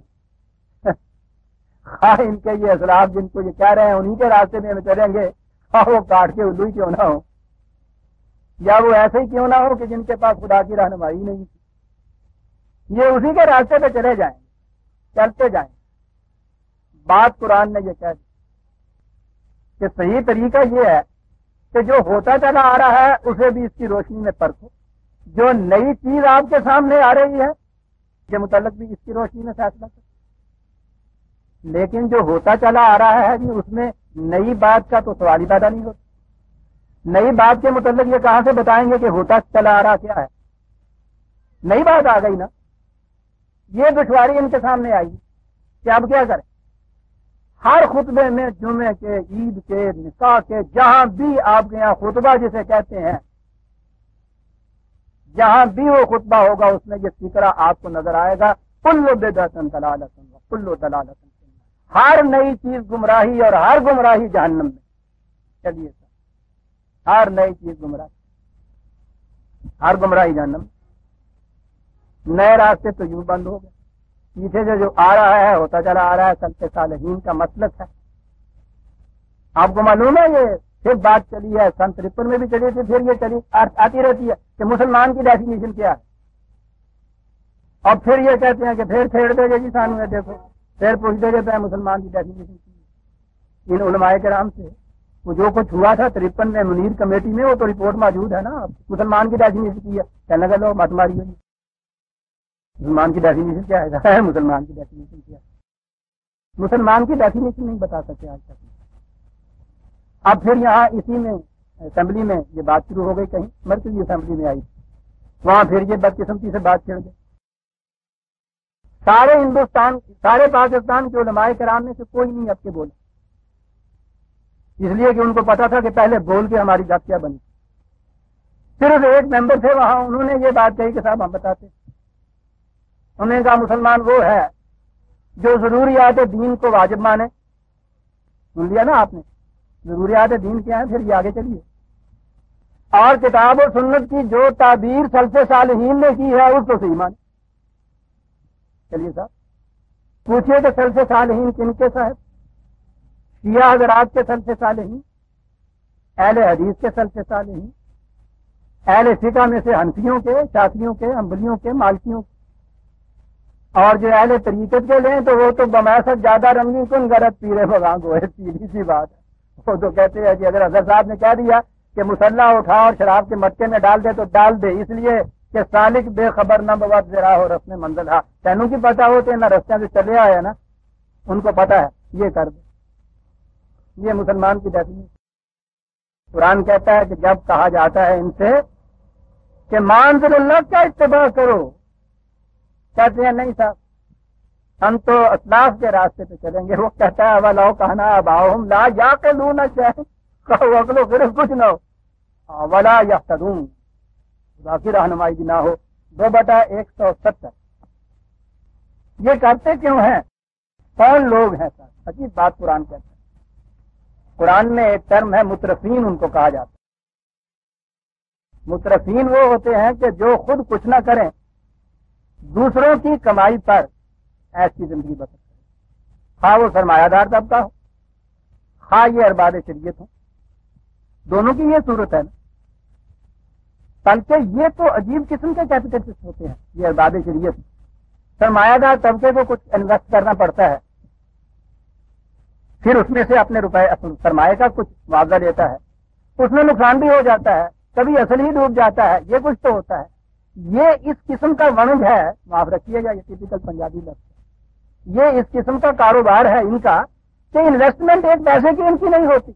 ان کے یہ اسلاف جن کو یہ کہہ رہے ہیں انہی کے راستے میں ہم چلیں گے، وہ کاٹ کے الو ہی کیوں نہ ہو، یا وہ ایسے ہی کیوں نہ ہو کہ جن کے پاس خدا کی رہنمائی نہیں تھی، یہ اسی کے راستے پہ چلے جائیں، چلتے جائیں۔ بات قرآن نے یہ کہہ دی کہ صحیح طریقہ یہ ہے کہ جو ہوتا چلا آ رہا ہے اسے بھی اس کی روشنی میں پرکھو، جو نئی چیز آپ کے سامنے آ رہی ہے کے متعلق بھی اس کی روشنی میں فیصلہ کرو، لیکن جو ہوتا چلا آ رہا ہے جی اس میں نئی بات کا تو سوال ہی پیدا نہیں ہوتا، نئی بات کے متعلق یہ کہاں سے بتائیں گے کہ ہوتا چلا آ رہا کیا ہے، نئی بات آ گئی نا، یہ دشواری ان کے سامنے آئی کہ اب کیا کریں۔ ہر خطبے میں جمعے کے، عید کے، نکاح کے، جہاں بھی آپ کے یہاں خطبہ جسے کہتے ہیں، جہاں بھی وہ خطبہ ہوگا اس میں یہ فکرہ آپ کو نظر آئے گا، کل بدعۃ ضلالۃ وکل ضلالۃ فی النار، ہر نئی چیز گمراہی اور ہر گمراہی جہنم میں۔ چلیے سر، ہر نئی چیز گمراہی، ہر گمراہی جہنم، نئے راستے تو یوں بند ہو گئے، پیچھے سے جو آ رہا ہے ہوتا چلا آ رہا ہے سلف صالحین کا مسلک ہے۔ آپ کو معلوم ہے یہ پھر بات چلی ہے سن 53 میں بھی چلی تھی، پھر یہ چلی آتی رہتی ہے کہ مسلمان کی ڈیفینیشن کیا ہے، اور پھر یہ کہتے ہیں کہ پھر چھیڑ دے گے جی سانو، دیکھو پھر پوچھتے رہتے ہیں مسلمان کی ڈیفینیشن کی۔ ان علماء کرام سے وہ جو کچھ ہوا تھا 53 میں منیر کمیٹی میں وہ تو رپورٹ موجود ہے نا، مسلمان کی ڈیفینیشن کی ہے، کہنے لگا لو مت ماری ہوئی، مسلمان کی ڈیفینیشن کیا ہے، مسلمان کی ڈیفینیشن کیا ہے، مسلمان کی ڈیفینیشن نہیں بتا سکتے آج تک۔ اب پھر یہاں اسی میں اسمبلی میں یہ بات شروع ہو گئی، کہیں مرکزی اسمبلی میں آئی، وہاں پھر یہ بدقسمتی سے بات چھڑ گئی سارے ہندوستان، سارے پاکستان کے علماء کرام میں سے کوئی نہیں اب کے بولے، اس لیے کہ ان کو پتا تھا کہ پہلے بول کے ہماری بات کیا بنی۔ صرف ایک ممبر تھے وہاں، انہوں نے یہ بات کہی کہ صاحب ہم بتاتے، انہوں نے کہا مسلمان وہ ہے جو ضروریات دین کو واجب مانے، سن لیا نا آپ نے، ضروریات دین کیا ہیں، پھر یہ آگے چلیے، اور کتاب و سنت کی جو تعبیر سلف صالحین نے کی ہے اس کو صحیح مانے۔ چلیے صاحب پوچھئے کہ سلف صالحین کن کے صاحب؟ شیعہ حضرات کے سلف صالحین، اہل حدیث کے سلف صالحین، اہل فقہ میں سے حنفیوں کے، شافعیوں کے، حنبلیوں کے، مالکیوں کے، اور جو اہل طریقت کے لیں تو وہ تو بمایست زیادہ رنگی کن غرض پیرے بغاں گوئے، سیدھی سی بات ہے۔ وہ تو کہتے ہیں کہ اگر حضرت صاحب نے کہہ دیا کہ مسلح اٹھا اور شراب کے مٹکے میں ڈال دے تو ڈال دے، اس لیے کہ سالک بے خبر نہ بوت ذرا ہو رسم منزل ہا، تینوں کی پتا ہوتے نہ رستے سے چلے آئے نا، ان کو پتا ہے یہ کر دے۔ یہ مسلمان کی ڈیفینیشن۔ قرآن کہتا ہے کہ جب کہا جاتا ہے ان سے کہ منزل اللہ کا اتباع کرو، کہتے ہیں نہیں صاحب ہم تو اسلاف کے راستے پہ چلیں گے۔ وہ کہتا ہے وَلَوْ كَانَ آبَاؤُهُمْ لَا يَعْقِلُونَ شَيْئًا، کہو عقل و فکر کچھ نہ ہو، وَلَا يَهْتَدُونَ، خدا کی رہنمائی بھی نہ ہو۔ 2/170۔ یہ کرتے کیوں ہیں؟ کون لوگ ہیں صاحب؟ عجیب بات قرآن کہتا ہے۔ قرآن میں ایک ٹرم ہے مترفین، ان کو کہا جاتا ہے۔ مترفین وہ ہوتے ہیں کہ جو خود کچھ نہ کریں، دوسروں کی کمائی پر ایسی زندگی بسر کریں، خواہ وہ سرمایہ دار طبقہ ہو، خواہ یہ ارباب شریعت ہو، دونوں کی یہ صورت ہے نا۔ بلکہ یہ تو عجیب قسم کے کیپیٹلسٹ ہوتے ہیں یہ ارباب شریعت۔ سرمایہ دار طبقے کو کچھ انویسٹ کرنا پڑتا ہے، پھر اس میں سے اپنے روپے سرمایہ کا کچھ معاوضہ لیتا ہے، اس میں نقصان بھی ہو جاتا ہے، کبھی اصل ہی ڈوب جاتا ہے، یہ کچھ تو ہوتا ہے۔ یہ اس قسم کا ونج ہے، معاف رکھیے گا یہ ٹیپیکل پنجابی لفظ، یہ اس قسم کا کاروبار ہے ان کا کہ انویسٹمنٹ ایک پیسے کی ان کی نہیں ہوتی،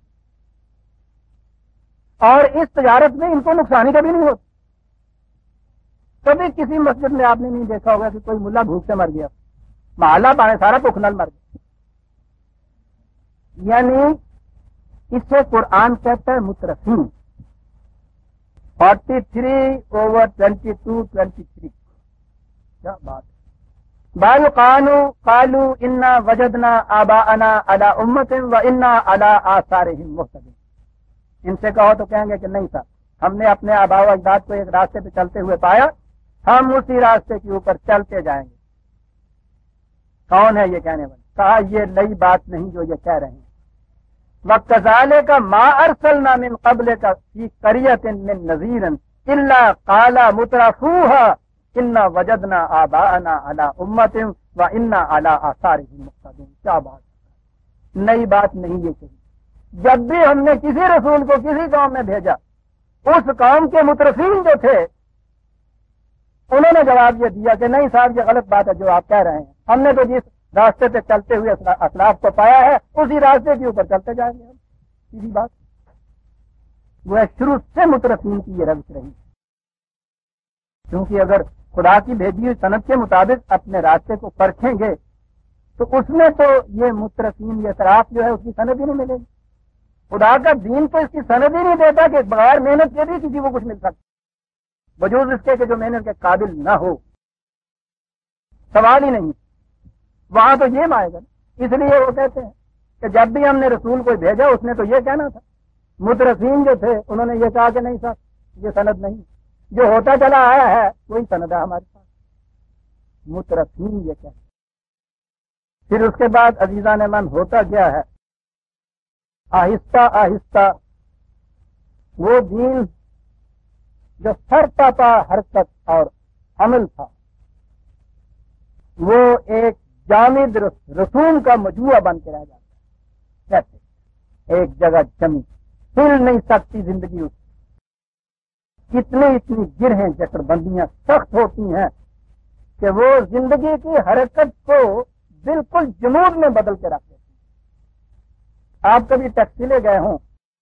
اور اس تجارت میں ان کو نقصانی کبھی نہیں ہوتی۔ کبھی کسی مسجد میں آپ نے نہیں دیکھا ہوگا کہ کوئی ملا بھوک سے مر گیا، محلہ پانے سارا بھوک نل مر گیا۔ یعنی اس سے قرآن کہتا ہے مترفین۔ 43/22-23 کیا بات ہے۔ بل قالوا انا وجدنا آباءنا على امة وانا على آثارهم مهتدون۔ ان سے کہو تو کہیں گے کہ نہیں صاحب ہم نے اپنے آباء و اجداد کو ایک راستے پہ چلتے ہوئے پایا، ہم اسی راستے کے اوپر چلتے جائیں گے۔ کون ہے یہ کہنے والے؟ کہا یہ نئی بات نہیں جو یہ کہہ رہے ہیں۔ وَكَذَلِكَ مَا أَرْسَلْنَا مِنْ قَبْلِكَ فِي قَرْيَةٍ مِّن نَذِيرٍ إِلَّا قَالَ مُتْرَفُوهَا إِنَّا وَجَدْنَا آبَاءَنَا عَلَىٰ أُمَّةٍ وَإِنَّا عَلَىٰ آثَارِهِمْ مُقْتَدُونَ۔ کیا بات ہے، نئی بات نہیں یہ کہی۔ جب بھی ہم نے کسی رسول کو کسی قوم میں بھیجا، اس قوم کے مترفین جو تھے انہوں نے جواب یہ دیا کہ نہیں صاحب یہ غلط بات ہے جو آپ کہہ رہے ہیں، ہم نے تو جس راستے پہ چلتے ہوئے اسلاف کو پایا ہے اسی راستے کے اوپر چلتے جائیں گے ہم۔ سیدھی بات، وہ شروع سے مترفین کی یہ روش رہی، کیونکہ اگر خدا کی بھیجی ہوئی سند کے مطابق اپنے راستے کو پرکھیں گے تو اس میں تو یہ مترفین یہ اطراف جو ہے اس کی سند ہی نہیں ملے گی۔ خدا کا دین تو اس کی سند ہی نہیں دیتا کہ بغیر محنت کے بھی کسی کو کچھ مل سکتا، وجوز اس کے کہ جو محنت کے قابل نہ ہو، سوال ہی نہیں۔ وہاں تو یہ مائے گا، اس لیے وہ کہتے ہیں کہ جب بھی ہم نے رسول کو بھیجا اس نے تو یہ کہنا تھا۔ مترفین جو تھے انہوں نے یہ کہا کہ نہیں صاحب یہ سند نہیں، جو ہوتا چلا آیا ہے وہی سند ہے ہمارے پاس۔ مترفین یہ کہتے۔ پھر اس کے بعد عزیزان من ہوتا کیا ہے، آہستہ آہستہ وہ دین جو سرتا پا حرکت اور عمل تھا وہ ایک جامد رسوم کا مجموعہ بن کے رہ جاتا ہے، جیسے ایک جگہ جمی ہل نہیں سکتی زندگی اس کی، اتنی گرہیں جکڑ بندیاں سخت ہوتی ہیں کہ وہ زندگی کی حرکت کو بالکل جمود میں بدل کے رکھ دیتی ہیں۔ آپ کبھی ٹیکسیلے گئے ہوں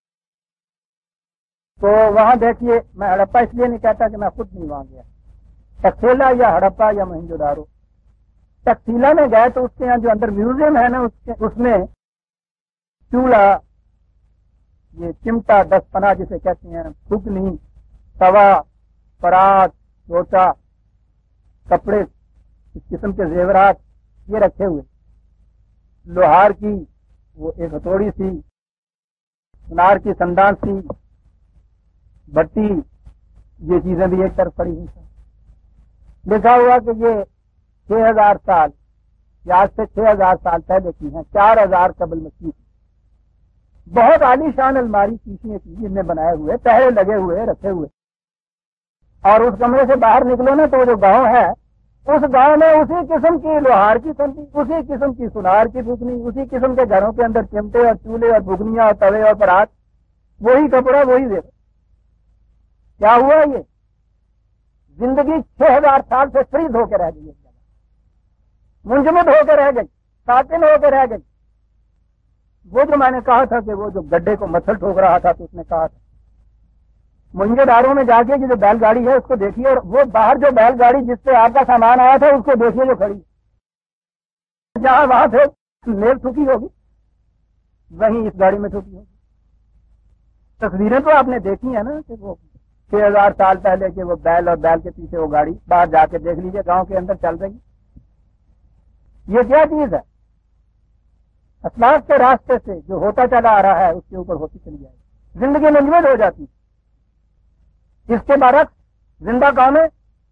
تو وہاں دیکھیے، میں ہڑپا اس لیے نہیں کہتا کہ میں خود نہیں وہاں گیا، ٹکسیلا یا ہڑپا یا مہنجو دارو، تکسیلا میں گئے تو اس کے یہاں جو اندر میوزیم ہے نا اس میں چولہا، یہ چمٹا، دس پنا جسے کہتے ہیں، پھکنی، توا، پرات، لوٹا، کپڑے، اس قسم کے زیورات یہ رکھے ہوئے، لوہار کی وہ ایک ہتھوڑی سی، سنار کی سندان سی، بٹی، یہ چیزیں بھی ایک طرف پڑی ہوئی ہیں۔ لکھا ہوا کہ یہ 6000 سال یا آج سے 6000 سال پہلے کی ہیں، 4000 قبل مسیح کی۔ بہت عالی شان الماری شیشے کی جن میں بنائے ہوئے، پہرے لگے ہوئے، رکھے ہوئے۔ اور اس کمرے سے باہر نکلو نا تو وہ جو گاؤں ہے، اس گاؤں میں اسی قسم کی لوہار کی سنتی، اسی قسم کی سنار کی بھگنی، اسی قسم کے گھروں کے اندر چمٹے اور چولہے اور بھگنیاں اور توے اور پرات، وہی کپڑا، وہی زیور۔ کیا ہوا یہ؟ زندگی 6000 سال سے فرید ہو کے رہ گئی، منجمد ہو کے رہ گئی، ساکن ہو کے رہ گئی۔ وہ جو میں نے کہا تھا کہ وہ جو گڈھے کو مچھل ٹھوک رہا تھا تو اس نے کہا تھا منجے داروں میں جا کے جو بیل گاڑی ہے اس کو دیکھیے، اور وہ باہر جو بیل گاڑی جس سے آپ کا سامان آیا تھا اس کو دیکھیے جو کھڑی، جہاں وہاں سے میل ٹھوکی ہوگی وہیں اس گاڑی میں ٹھوکی ہوگی۔ تصویریں تو آپ نے دیکھی ہیں نا کہ وہ 6000 سال پہلے کے وہ بیل اور بیل کے پیچھے وہ گاڑی، باہر جا کے دیکھ لیجیے گاؤں کے اندر چل رہی۔ یہ کیا چیز ہے؟ اسلاف کے راستے سے جو ہوتا چلا آ رہا ہے اس کے اوپر ہوتی چلی جائے گی، زندگی منجمد ہو جاتی۔ اس کے برعکس زندہ قومیں،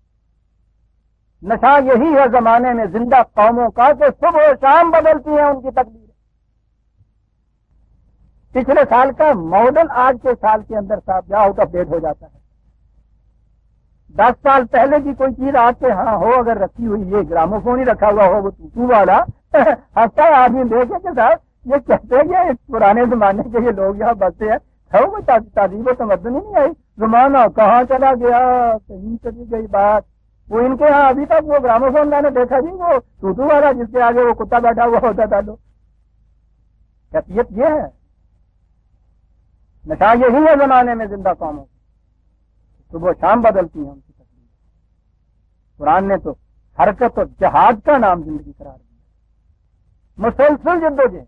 نشہ یہی ہے زمانے میں زندہ قوموں کا کہ صبح و شام بدلتی ہیں ان کی تقدیریں۔ پچھلے سال کا ماڈل آج کے سال کے اندر صاحب آؤٹ آف ڈیٹ ہو جاتا ہے۔ 10 سال پہلے کی کوئی چیز آج کے ہاں ہو اگر رکھی ہوئی، یہ گراموفون ہی رکھا ہوا ہو وہ ٹوٹو والا، ہنستا ہے آدمی دیکھے کہ صاحب یہ کہتے ہیں کہ پرانے زمانے کے یہ لوگ یہاں بستے ہیں، وہ تہذیب و تمدن ہی نہیں آئی، زمانہ کہاں چلا گیا، کہیں چلی گئی بات۔ وہ ان کے ہاں ابھی تک وہ گراموفون میں نے دیکھا جی وہ ٹوٹو والا جس کے آگے وہ کتا بیٹھا ہوا ہوتا تھا۔ لوگ کیفیت یہ ہے، نشہ یہی ہے زمانے میں زندہ قوموں، صبح شام بدلتی ہیں ان کی تقدیر۔ قرآن نے تو حرکت اور جہاد کا نام زندگی قرار دیا، مسلسل جدوجہد۔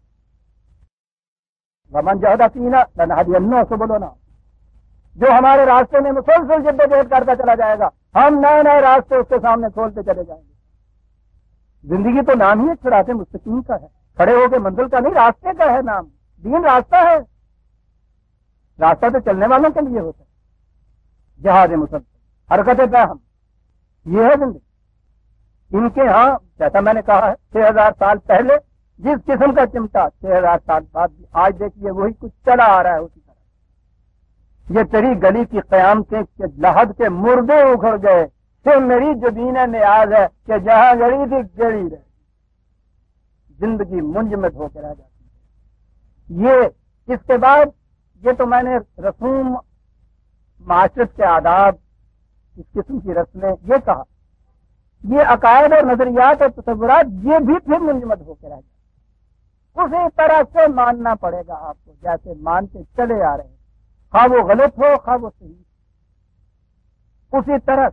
ومن جہد فینا لنہدینہ سبلنا، جو ہمارے راستے میں مسلسل جدوجہد کرتا چلا جائے گا، ہم نئے نئے راستے اس کے سامنے کھولتے چلے جائیں گے۔ زندگی تو نام ہی ایک صراط مستقیم کا ہے، کھڑے ہو کے منزل کا نہیں، راستے کا ہے نام۔ دین راستہ ہے، راستہ تو چلنے والوں کے لیے ہوتا ہے۔ جہاد مسلسل، حرکت پہم، یہ ہے زندگی۔ ان کے ہاں جیسا میں نے کہا ہے 6000 سال پہلے جس قسم کا چمٹا 6000 سال بعد بھی آج دیکھیے وہی کچھ چلا آ رہا ہے اسی طرح۔ یہ تیری گلی کی قیامتیں کہ لحد کے مردے اکھڑ گئے، پھر میری جبین نیاز ہے کہ جہاں گڑی تھی گڑی رہے۔ زندگی منجمد ہو کے رہ جاتی ہے۔ یہ اس کے بعد یہ تو میں نے رسوم معاشرت کے آداب، اس قسم کی رسمیں یہ کہا، یہ عقائد اور نظریات اور تصورات یہ بھی پھر منجمد ہو کے رہ جائے۔ اسی طرح سے ماننا پڑے گا آپ کو جیسے مانتے چلے آ رہے ہیں، خواہ وہ غلط ہو خواہ وہ صحیح۔ اسی طرح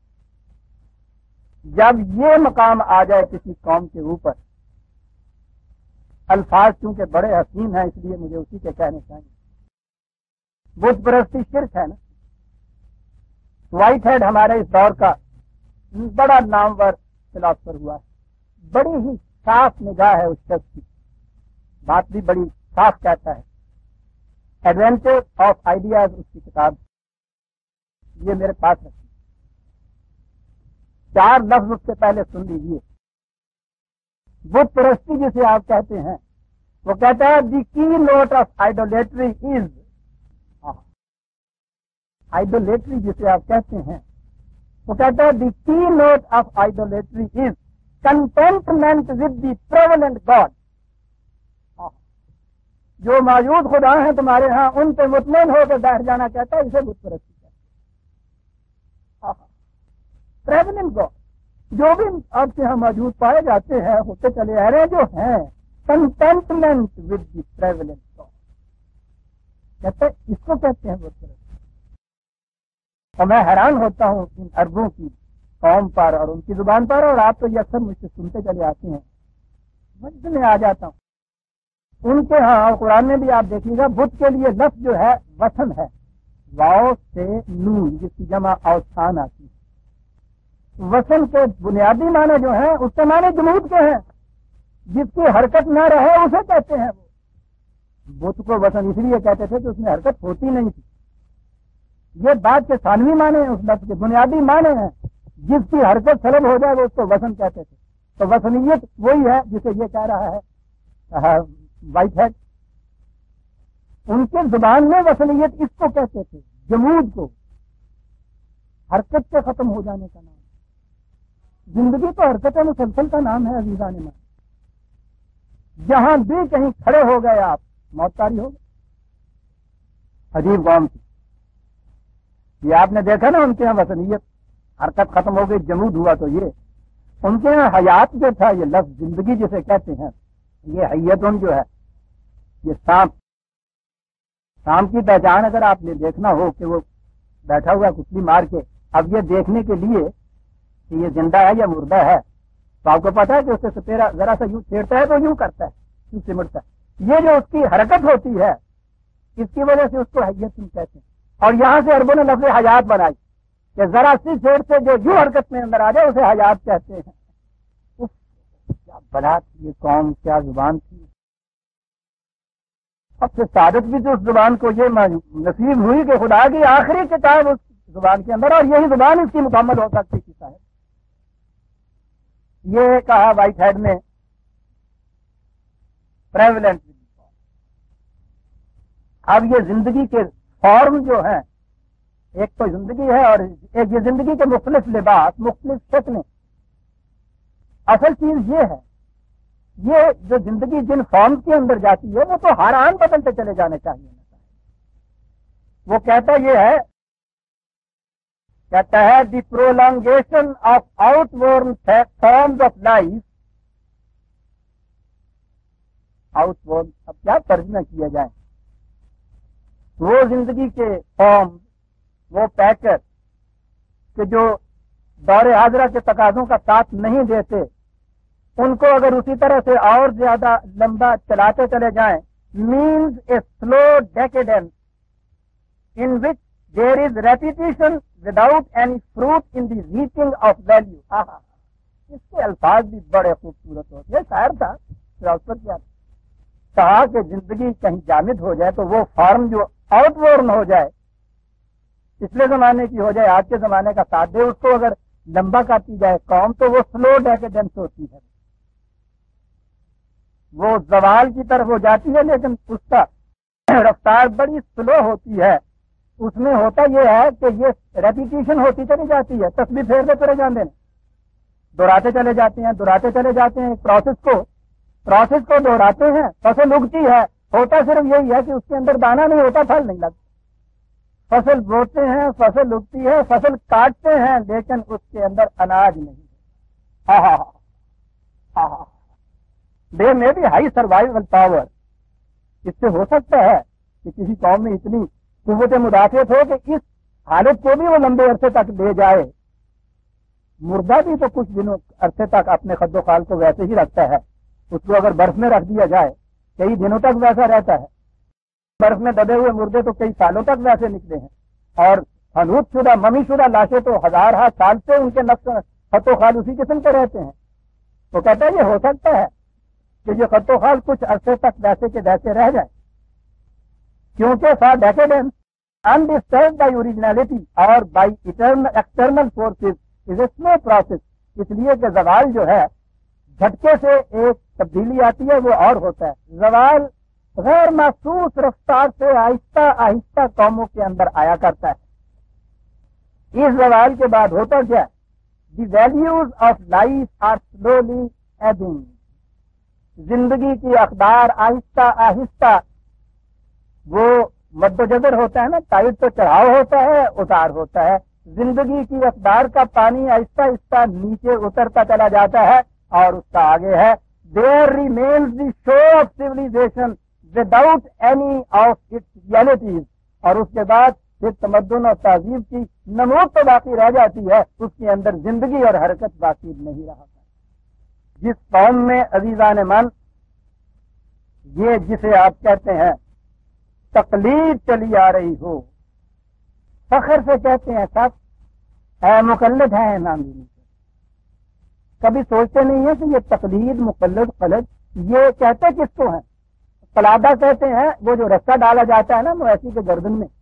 جب یہ مقام آ جائے کسی قوم کے اوپر، الفاظ چونکہ بڑے حسین ہیں اس لیے مجھے اسی کے کہنے چاہیے۔ بت پرستی شرک ہے نا۔ وائٹ ہیڈ ہمارے اس دور کا بڑا نامور فلاسفر ہوا ہے، بڑی ہی صاف نگاہ ہے اس شخص کی، بات بھی بڑی صاف کہتا ہے۔ ایڈونچر آف آئیڈیاز اس کی کتاب یہ میرے پاس رکھی، 4 لفظ اس سے پہلے سن لیجیے۔ بت پرستی جسے آپ کہتے ہیں، وہ کہتا ہے the keynote of idolatry از، آئیڈولیٹری جسے آپ کہتے ہیں وہ کہتا ہے the keynote of idolatry is contentment with the prevalent god. جو موجود خدا ہیں تمہارے ہاں ان پہ مطمئن ہو کے بیٹھ جانا کہتا ہے، اسے بت پرستی کہتا ہے۔ پریویلنٹ گاڈ جو بھی آپ کے ہاں موجود پائے جاتے ہیں، ہوتے چلے آ رہے ہیں، جو ہیں contentment with the prevalent god, کہتے ہیں اس کو کہتے ہیں بت پرستی۔ اور میں حیران ہوتا ہوں ان عربوں کی قوم پر اور ان کی زبان پر، اور آپ تو یہ اکثر مجھ سے سنتے چلے آتے ہیں، مجھ میں آ جاتا ہوں۔ ان کے ہاں قرآن میں بھی آپ دیکھیے گا بت کے لیے لفظ جو ہے وثن ہے، واؤ سے نون جس کی جمع اوثان آتی ہے۔ وثن کے بنیادی معنی جو ہیں اس کے معنی جمود کے ہیں، جس کی حرکت نہ رہے اسے کہتے ہیں۔ وہ بت کو وثن اس لیے کہتے تھے کہ اس میں حرکت ہوتی نہیں تھی۔ یہ بات کے ثانوی معنی ہیں، اس لفظ کے بنیادی معنی ہیں، جس کی حرکت سلب ہو جائے وہ اس کو وثن کہتے تھے۔ تو وثنیت وہی ہے جسے یہ کہہ رہا ہے وائٹ ہیڈ۔ ان کے زبان میں وثنیت اس کو کہتے تھے، جمود کو، حرکت سے ختم ہو جانے کا نام۔ زندگی تو حرکت مسلسل کا نام ہے عزیزان من۔ جہاں بھی کہیں کھڑے ہو گئے آپ، موت طاری ہو گئی۔ عجیب قوم تھی یہ، آپ نے دیکھا نا ان کے یہاں وثنیت، حرکت ختم ہو گئی، جمود ہوا۔ تو یہ ان کے یہاں حیات جو تھا، یہ لفظ زندگی جسے کہتے ہیں، یہ حیتن جو ہے، یہ سانپ کی پہچان اگر آپ نے دیکھنا ہو کہ وہ بیٹھا ہوا کتلی مار کے، اب یہ دیکھنے کے لیے کہ یہ زندہ ہے یا مردہ ہے، تو آپ کو پتا ہے کہ اس سے سپیرا ذرا سا یوں چھیڑتا ہے تو یوں کرتا ہے، یوں سمٹتا ہے۔ یہ جو اس کی حرکت ہوتی ہے اس کی وجہ سے اس کو حیت کہتے ہیں۔ اور یہاں سے عربوں نے لفظ حیات بنائی کہ ذرا سی چھیڑ سے جو یوں حرکت میں اندر آ جائے اسے حیات کہتے ہیں۔ کیا بلا تھی یہ قوم، کیا زبان تھی۔ اب سے سعادت بھی تو اس زبان کو یہ نصیب ہوئی کہ خدا کی آخری کتاب اس زبان کے اندر، اور یہی زبان اس کی مکمل ہو سکتی تھی صاحب۔ یہ کہا وائٹ ہیڈ نے پریولنٹ۔ اب یہ زندگی کے فارم جو ہیں، ایک تو زندگی ہے اور ایک یہ زندگی کے مختلف لباس، مختلف شکلیں۔ اصل چیز یہ ہے، یہ جو زندگی جن فارم کے اندر جاتی ہے وہ تو ہر آن بدلتے چلے جانے چاہیے۔ وہ کہتا یہ ہے، کہتا ہے the prolongation of outworn forms of life. Outworn اب کیا ترجمہ کیا جائے؟ وہ زندگی کے فارم، وہ پیکر کہ جو دور حاضرہ کے تقاضوں کا ساتھ نہیں دیتے، ان کو اگر اسی طرح سے اور زیادہ لمبا چلاتے چلے جائیں، means a slow decadence in which there is repetition without any fruit in the reaching of value۔ اس کے الفاظ بھی بڑے خوبصورت ہوتے ہیں۔ شاعر تھا فلاسفر کیا کہا کہ زندگی کہیں جامد ہو جائے تو وہ فارم جو آؤٹ وورن ہو جائے، پچھلے زمانے کی ہو جائے، آج کے زمانے کا ساتھ دے، اس کو اگر لمبا کرتی جائے قوم تو وہ سلو ڈیکیڈنس ہوتی ہے، وہ زوال کی طرف ہو جاتی ہے، لیکن اس کا رفتار بڑی سلو ہوتی ہے۔ اس میں ہوتا یہ ہے کہ یہ ریپیٹیشن ہوتی چلی جاتی ہے، تسبیح پھیرتے چلے جاتے ہیں، دہراتے چلے جاتے ہیں، دہراتے چلے جاتے ہیں، پروسیس کو دہراتے ہیں، فصل اگتی ہے، ہوتا صرف یہی ہے کہ اس کے اندر دانا نہیں ہوتا، پھل نہیں لگتا۔ فصل بوتے ہیں، فصل اگتی ہے، فصل کاٹتے ہیں، لیکن اس کے اندر اناج نہیں ہے۔ دیر میں بھی ہائی سروائیول پاور، اس سے ہو سکتا ہے کہ کسی قوم میں اتنی قوت مدافعت ہو کہ اس حالت کو بھی وہ لمبے عرصے تک لے جائے۔ مردہ بھی تو کچھ دنوں عرصے تک اپنے خد و خال کو ویسے ہی رکھتا ہے، اس کو اگر برف میں رکھ دیا جائے کئی دنوں تک ویسا رہتا ہے۔ برف میں دبے ہوئے مردے تو کئی سالوں تک ویسے نکلے ہیں، اور حنوط شدہ ممی شدہ لاشیں تو ہزار سال سے ان کے نفس خط و خال اسی قسم کے رہتے ہیں۔ تو کہتا ہے یہ ہو سکتا ہے کہ یہ خط و خال کچھ عرصے تک ویسے کے ویسے رہ جائے، کیونکہ for decadence undisturbed by originality or by external forces is a slow process۔ اس لیے کہ زوال جو ہے جھٹکے سے ایک تبدیلی آتی ہے، وہ اور ہوتا ہے۔ زوال غیر محسوس رفتار سے آہستہ آہستہ قوموں کے اندر آیا کرتا ہے۔ اس زوال کے بعد ہوتا کیا؟ The values of life are slowly ebbing. زندگی کی اقدار آہستہ آہستہ، وہ مد و جزر ہوتا ہے نا، ٹائٹ تو چڑھاؤ ہوتا ہے، اتار ہوتا ہے۔ زندگی کی اقدار کا پانی آہستہ آہستہ نیچے اترتا چلا جاتا ہے، اور اس کا آگے ہے there remains the show of civilization without any of its realities. اور اس کے بعد پھر تمدن اور تہذیب کی نمود تو باقی رہ جاتی ہے، اس کے اندر زندگی اور حرکت باقی نہیں رہا۔ جس قوم میں عزیزان من یہ جسے آپ کہتے ہیں تقلید چلی آ رہی ہو، فخر سے کہتے ہیں سب اے مقلد ہے نامی، کبھی سوچتے نہیں ہیں کہ یہ تقلید مقلد قلد یہ کہتے کس کو ہیں؟ قلادہ کہتے ہیں وہ جو رسہ ڈالا جاتا ہے نا مویشی کے گردن میں،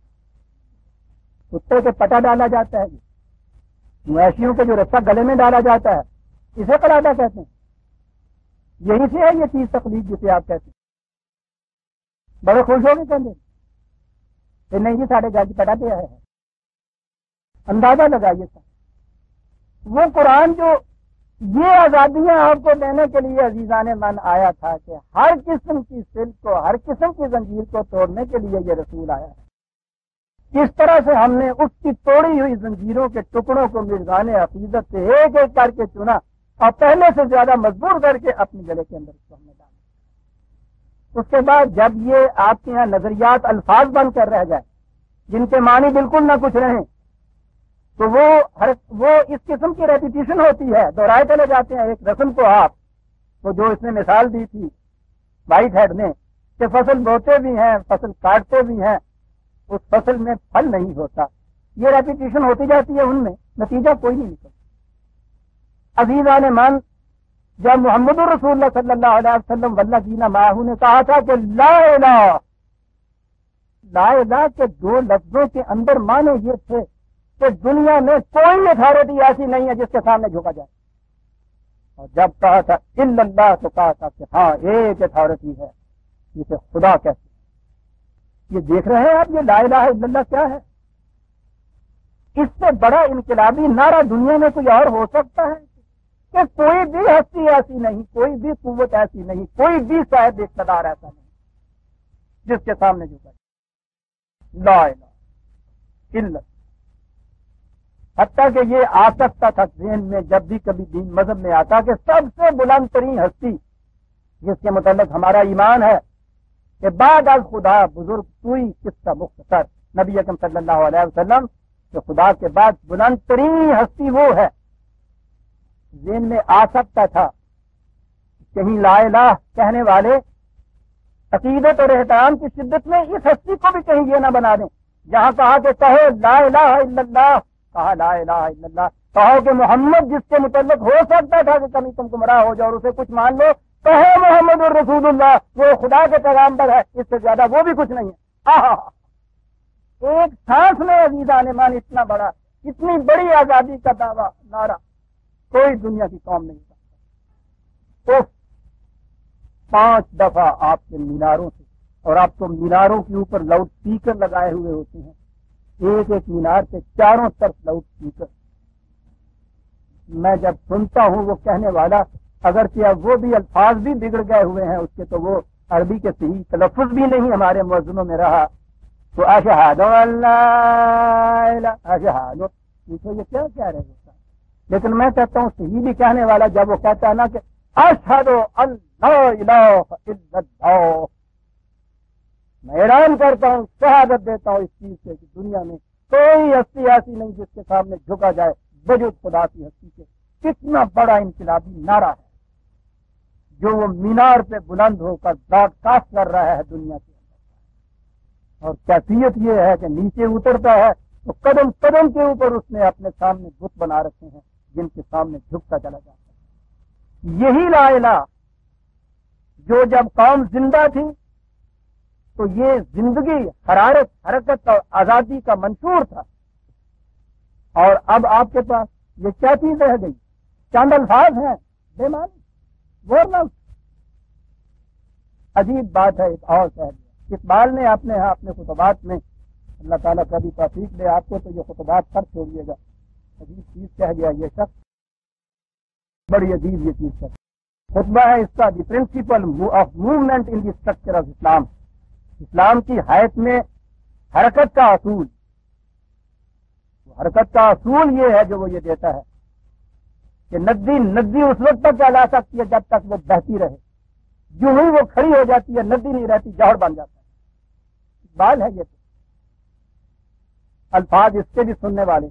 کتے کے پٹا ڈالا جاتا ہے، مویشیوں کے جو رسہ گلے میں ڈالا جاتا ہے اسے قلادہ کہتے ہیں۔ یہی سے ہے یہ چیز تقلید جسے آپ کہتے ہیں۔ بڑے خوش ہو گئے کہتے کہ نہیں جی ساڑھے گھر کی پٹا دیا ہے، اندازہ لگائیے سر وہ قرآن جو یہ آزادیاں آپ کو دینے کے لیے عزیزان من آیا تھا کہ ہر قسم کی سلک کو، ہر قسم کی زنجیر کو توڑنے کے لیے یہ رسول آیا ہے۔ کس طرح سے ہم نے اس کی توڑی ہوئی زنجیروں کے ٹکڑوں کو میزان عقیدت سے ایک ایک کر کے چنا اور پہلے سے زیادہ مضبوط کر کے اپنے گلے کے اندر اس کو ہم نے ڈالا۔ اس کے بعد جب یہ آپ کے یہاں نظریات الفاظ بن کر رہ جائے جن کے معنی بالکل نہ کچھ رہیں تو وہ اس قسم کی ریپیٹیشن ہوتی ہے، دہرائے چلے جاتے ہیں ایک رسم کو۔ آپ وہ جو اس نے مثال دی تھی وائٹ ہیڈ نے کہ فصل بوتے بھی ہیں فصل کاٹتے بھی ہیں، اس فصل میں پھل نہیں ہوتا، یہ ریپیٹیشن ہوتی جاتی ہے، ان میں نتیجہ کوئی نہیں نکلتا۔ عزیزان من جب محمد رسول اللہ صلی اللہ علیہ وسلم والذین معہ نے کہا تھا کہ لا الہ، لا الہ کے دو لفظوں کے اندر معنی یہ تھے کہ دنیا میں کوئی اتھارٹی ایسی نہیں ہے جس کے سامنے جھکا جائے، اور جب کہا تھا الا اللہ تو کہا تھا کہ ہاں ایک اتھارٹی ہے جسے خدا کہتے ہیں۔ یہ دیکھ رہے ہیں آپ یہ لا الہ الا اللہ کیا ہے؟ اس سے بڑا انقلابی نعرہ دنیا میں کوئی اور ہو سکتا ہے کہ کوئی بھی ہستی ایسی نہیں، کوئی بھی قوت ایسی نہیں، کوئی بھی صاحب اقتدار ایسا نہیں جس کے سامنے جھکا جائے لا الہ الا اللہ۔ حتیٰ کہ یہ آ سکتا تھا ذہن میں جب بھی کبھی دین مذہب میں آتا کہ سب سے بلند ترین ہستی جس کے متعلق ہمارا ایمان ہے کہ بعد از خدا بزرگ کوئی قصہ مختصر نبی اکرم صلی اللہ علیہ وسلم کہ خدا کے بعد بلند ترین ہستی وہ ہے، ذہن میں آ سکتا تھا۔ کہیں لا الہ کہنے والے عقیدت اور احترام کی شدت میں اس ہستی کو بھی کہیں یہ نہ بنا دیں، جہاں کہا کہ کہو لا الہ الا اللہ، کہا لا الہ الا اللہ، کہو کہ محمد جس کے متعلق ہو سکتا تھا کہ کبھی تم گمراہ ہو جاؤ اور اسے کچھ مان لو، کہو محمد الرسول اللہ وہ خدا کے پیغمبر ہے، اس سے زیادہ وہ بھی کچھ نہیں ہے۔ ایک سانس میں عزیزان مان اتنا بڑا، اتنی بڑی آزادی کا دعویٰ نعرہ کوئی دنیا کی قوم نہیں کرتا۔ تو 5 دفعہ آپ کے میناروں سے، اور آپ کو میناروں کے اوپر لاؤڈ اسپیکر لگائے ہوئے ہوتے ہیں، ایک ایک مینار سے چاروں طرف لاؤڈ اسپیکر۔ میں جب سنتا ہوں وہ کہنے والا اگرچہ وہ بھی الفاظ بھی بگڑ گئے ہوئے ہیں اس کے، تو وہ عربی کے صحیح تلفظ بھی نہیں ہمارے مؤذنوں میں رہا، تو اشہد اللہ اشہد، پوچھو یہ کیا کہہ رہے ہیں؟ لیکن میں کہتا ہوں صحیح بھی کہنے والا جب وہ کہتا ہے نا کہ اشہد ان لا الہ الا اللہ، میں اعلان کرتا ہوں، شہادت دیتا ہوں اس چیز سے کہ دنیا میں کوئی ہستی ایسی نہیں جس کے سامنے جھکا جائے بجز خدا کی ہستی کے۔ کتنا بڑا انقلابی نعرہ ہے جو وہ مینار پہ بلند ہو کر براڈ کاسٹ کر رہا ہے دنیا کے اندر، اور کیفیت یہ ہے کہ نیچے اترتا ہے تو قدم قدم کے اوپر اس نے اپنے سامنے بت بنا رکھے ہیں جن کے سامنے جھکتا چلا جاتا ہے۔ یہی لا الہ جو جب قوم زندہ تھی تو یہ زندگی، حرارت، حرکت اور آزادی کا منشور تھا، اور اب آپ کے پاس یہ کیا چیز رہ گئی؟ چند الفاظ ہیں بے معنی، ورنہ عجیب بات ہے۔ ایک اور کہہ دیا اقبال نے اپنے خطبات میں، اللہ تعالیٰ کا بھی توفیق دے آپ کو تو یہ خطبات پر چھوڑیے گا، عجیب چیز کہہ گیا یہ شخص، بڑی عجیب یہ چیز ہے۔ خطبہ ہے اس کا the principle of movement in the structure of Islam, اسلام کی حیات میں حرکت کا اصول۔ حرکت کا اصول یہ ہے جو وہ یہ دیتا ہے کہ ندی اس وقت تک چلا سکتی ہے جب تک وہ بہتی رہے، جو ہی وہ کھڑی ہو جاتی ہے ندی نہیں رہتی، جوہر بن جاتا ہے۔ اقبال ہے یہ الفاظ اس کے بھی سننے والے.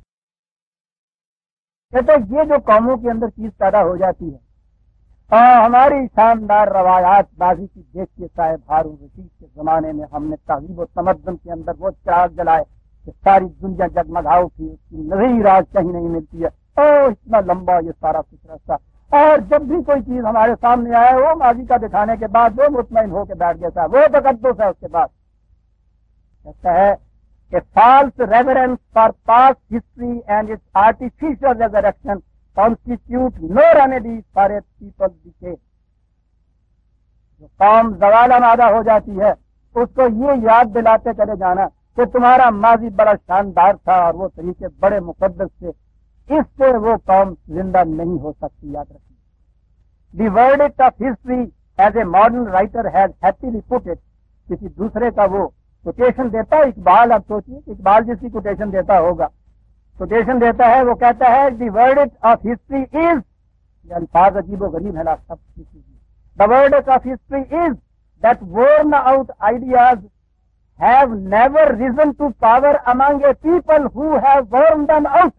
کہتے ہیں یہ جو قوموں کے اندر چیز پیدا ہو جاتی ہے، ہماری شاندار روایات بازی کی دیکھ کے صاحب ہارون رشید کے زمانے میں ہم نے تہذیب و تمدن کے اندر وہ چراغ جلائے کہ ساری دنیا جگمگاؤ کی، اس کی نظیر آج کہیں نہیں ملتی ہے. اتنا لمبا یہ سارا کچھ رستہ، اور جب بھی کوئی چیز ہمارے سامنے آئے وہ ماضی کا دکھانے کے بعد وہ مطمئن ہو کے بیٹھ گیا تھا، وہ تقدس ہے. اس کے بعد کہتا ہے کہ false reverence for past history and its artificial resurrection constitute no remedy for a people's decay. جو قوم زوال آمادہ ہو جاتی ہے اس کو یہ یاد دلاتے چلے جانا کہ تمہارا ماضی بڑا شاندار تھا اور وہ طریقے بڑے مقدس تھے، اس سے وہ قوم زندہ نہیں ہو سکتی. یاد رکھیے. دی verdict of history as a modern writer has happily put it. کسی دوسرے کا وہ کوٹیشن دیتا ہے، اقبال. اب سوچیے کہ اقبال جس کی کوٹیشن دیتا ہوگا، کوٹیشن دیتا ہے، وہ کہتا ہے دی verdict of history is، یہ الفاظ عجیب و غریب ہے. سب کسی the verdict of history is that worn out ideas have never risen to power among a people who have worn them out.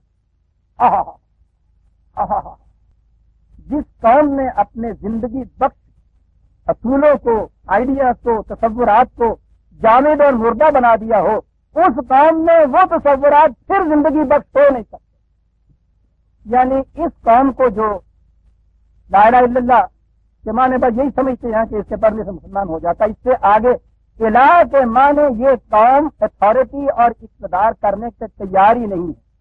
جس قوم نے اپنے زندگی بخش اصولوں کو، آئیڈیاز کو، تصورات کو جامد اور مردہ بنا دیا ہو، اس قوم میں وہ تصورات پھر زندگی بخش ہو نہیں سکتے. یعنی اس قوم کو جو لا الہ الا اللہ کے معنی بس یہی سمجھتے ہیں کہ اس کے پڑھنے سے مسلمان ہو جاتا ہے، اس سے آگے الہ کے معنی یہ قوم اتھارٹی اور اقتدار کرنے سے تیار ہی نہیں ہے.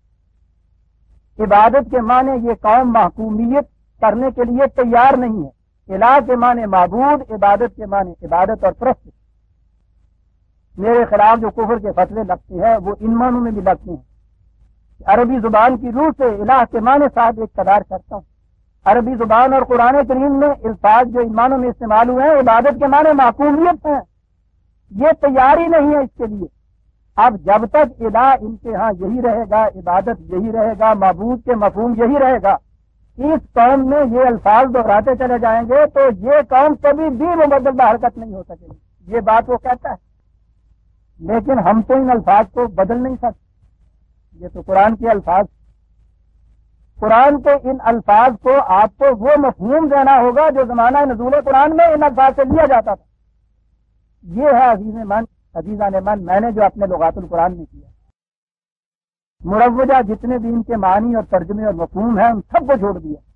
عبادت کے معنی یہ قوم محکومیت کرنے کے لیے تیار نہیں ہے. الہ کے معنی معبود، عبادت کے معنی عبادت اور پرست. میرے خلاف جو کفر کے فتوے لگتے ہیں وہ ان معنوں میں بھی لگتے ہیں. عربی زبان کی روح سے الہ کے معنی صاحب اقتدار کرتا ہوں. عربی زبان اور قرآن کریم میں الفاظ جو ان معنوں میں استعمال ہوئے ہیں عبادت کے معنی معقولیت ہیں، یہ تیاری نہیں ہے اس کے لیے. اب جب تک الہ ان کے ہاں یہی رہے گا، عبادت یہی رہے گا، معبود کے مفہوم یہی رہے گا، اس قوم میں یہ الفاظ دہراتے چلے جائیں گے تو یہ قوم کبھی بھی مبدل حرکت نہیں ہو سکے گی. یہ بات وہ کہتا ہے، لیکن ہم تو ان الفاظ کو بدل نہیں سکتے. یہ تو قرآن کے الفاظ، قرآن کے ان الفاظ کو آپ کو وہ مفہوم دینا ہوگا جو زمانہ نزول قرآن میں ان الفاظ سے لیا جاتا تھا. یہ ہے عزیزان من میں نے جو اپنے لغات القرآن میں کیا. مروجہ جتنے بھی ان کے معنی اور ترجمے اور مفہوم ہیں ان سب کو چھوڑ دیا.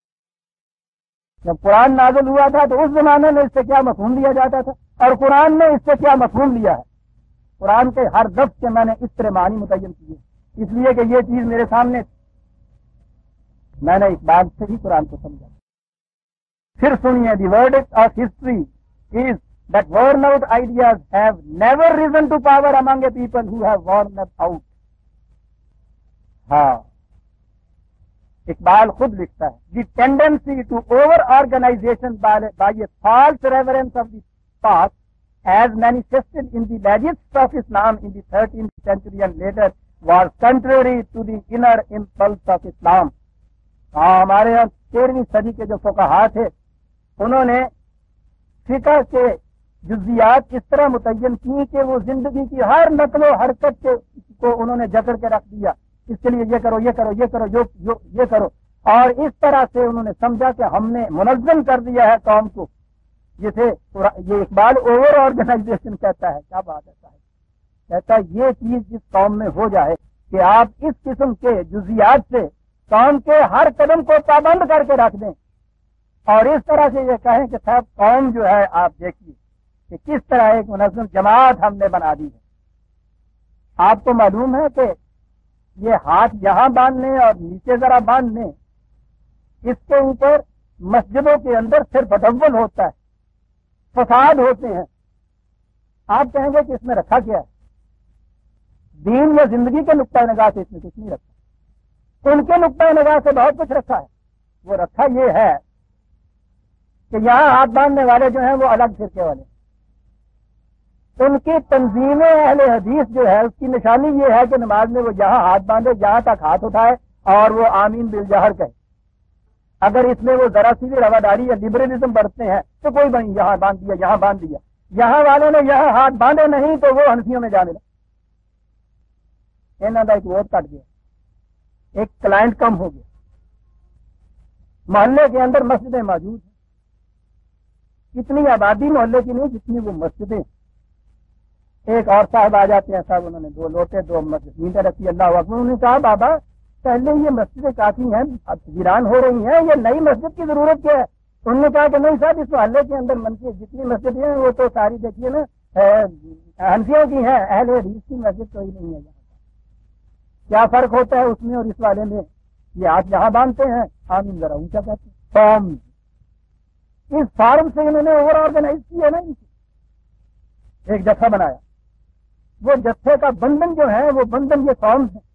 جب قرآن نازل ہوا تھا تو اس زمانے میں اس سے کیا مفہوم لیا جاتا تھا اور قرآن نے اس سے کیا مفہوم لیا ہے. قرآن کے ہر لفظ کے میں نے اس طرح معنی متعین کیے، اس لیے کہ یہ چیز میرے سامنے میں نے اقبال سے ہی قرآن کو سمجھا. پھر سنیے، دی verdict of history is that worn out ideas have never risen to power among a people who have worn them out. ہاں، اقبال خود لکھتا ہے the tendency to over organization by a false reverence of the past as manifested in the legacies of Islam in the 13th century and later was contrary to the inner impulse of Islam. ہمارے یہاں 13ویں صدی کے جو فقہا تھے انہوں نے فقہ کے جزیات اس طرح متعین کی کہ وہ زندگی کی ہر نقل و حرکت کو انہوں نے جکڑ کے رکھ دیا. اس کے لیے یہ کرو، یہ کرو، یہ کرو، یہ کرو، اور اس طرح سے انہوں نے سمجھا کہ ہم نے منظم کر دیا ہے قوم کو، جسے یہ اقبال اوور آرگنائزیشن کہتا ہے. کیا بات ہے صاحب، کہتا ہے یہ چیز جس قوم میں ہو جائے کہ آپ اس قسم کے جزیات سے قوم کے ہر قدم کو پابند کر کے رکھ دیں اور اس طرح سے یہ کہیں کہ صاحب قوم جو ہے آپ دیکھیے کہ کس طرح ایک منظم جماعت ہم نے بنا دی ہے. آپ کو معلوم ہے کہ یہ ہاتھ یہاں باندھنے اور نیچے ذرا باندھنے، اس کے اوپر مسجدوں کے اندر صرف تدول ہوتا ہے، فساد ہوتے ہیں. آپ کہیں گے کہ اس میں رکھا کیا ہے؟ دین یا زندگی کے نقطۂ نگاہ سے اس میں کچھ نہیں رکھا. ان کے نقطۂ نگاہ سے بہت کچھ رکھا ہے. وہ رکھا یہ ہے کہ یہاں ہاتھ باندھنے والے جو ہیں وہ الگ فرقے والے، ان کی تنظیم اہل حدیث جو ہے اس کی نشانی یہ ہے کہ نماز میں وہ یہاں ہاتھ باندھے، یہاں تک ہاتھ اٹھائے اور وہ آمین بالجہر کہے. اگر اس میں وہ ذرا سی بھی رواداری یا لبرلزم برتتے ہیں تو کوئی بھائی یہاں باندھ دیا، یہاں باندھ دیا. یہاں والوں نے یہاں ہاتھ باندھے نہیں تو وہ حنفیوں میں جا ملا. انہوں کا ایک ووٹ کٹ گیا, ایک کلائنٹ کم ہو گیا. محلے کے اندر مسجدیں موجود ہیں, اتنی آبادی محلے کی نہیں جتنی وہ مسجدیں. ایک اور صاحب آ جاتے ہیں, صاحب انہوں نے 2 لوٹے 2 مسجدیں رکھی, اللہ اکبر. انہوں نے کہا بابا پہلے یہ مسجدیں کافی ہیں, اب ویران ہو رہی ہیں, یہ نئی مسجد کی ضرورت کیا ہے؟ انہوں نے کہا کہ نہیں صاحب, اس محلے کے اندر منفی جتنی مسجدیں ہیں وہ تو ساری دیکھیے نا حنفیوں کی ہیں, اہل حدیث کی مسجد کوئی نہیں ہے. کیا فرق ہوتا ہے اس میں اور اس والے میں؟ یہ ہاتھ جہاں باندھتے ہیں, آمین ذرا اونچا کرتے ہیں. فارم, اس فارم سے انہوں نے اوور آرگنائز کیا نا, ایک جتھا بنایا. وہ جتھے کا بندھن جو ہے وہ بندھن یہ قوم ہے.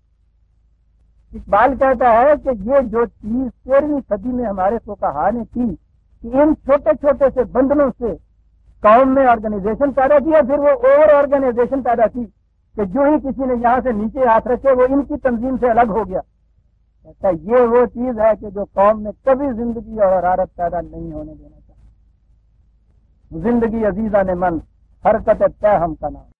اقبال کہتا ہے کہ یہ جو چیز 13ویں صدی میں ہمارے فقہا نے کی کہ ان چھوٹے چھوٹے سے بندھنوں سے قوم میں آرگنائزیشن پیدا کیا, پھر وہ اوور آرگنائزیشن پیدا کی کہ جو ہی کسی نے یہاں سے نیچے ہاتھ رکھے وہ ان کی تنظیم سے الگ ہو گیا. کہتا یہ وہ چیز ہے کہ جو قوم میں کبھی زندگی اور حرارت پیدا نہیں ہونے دینا چاہیے. زندگی عزیزہ نے من حرکت تہم کا نام.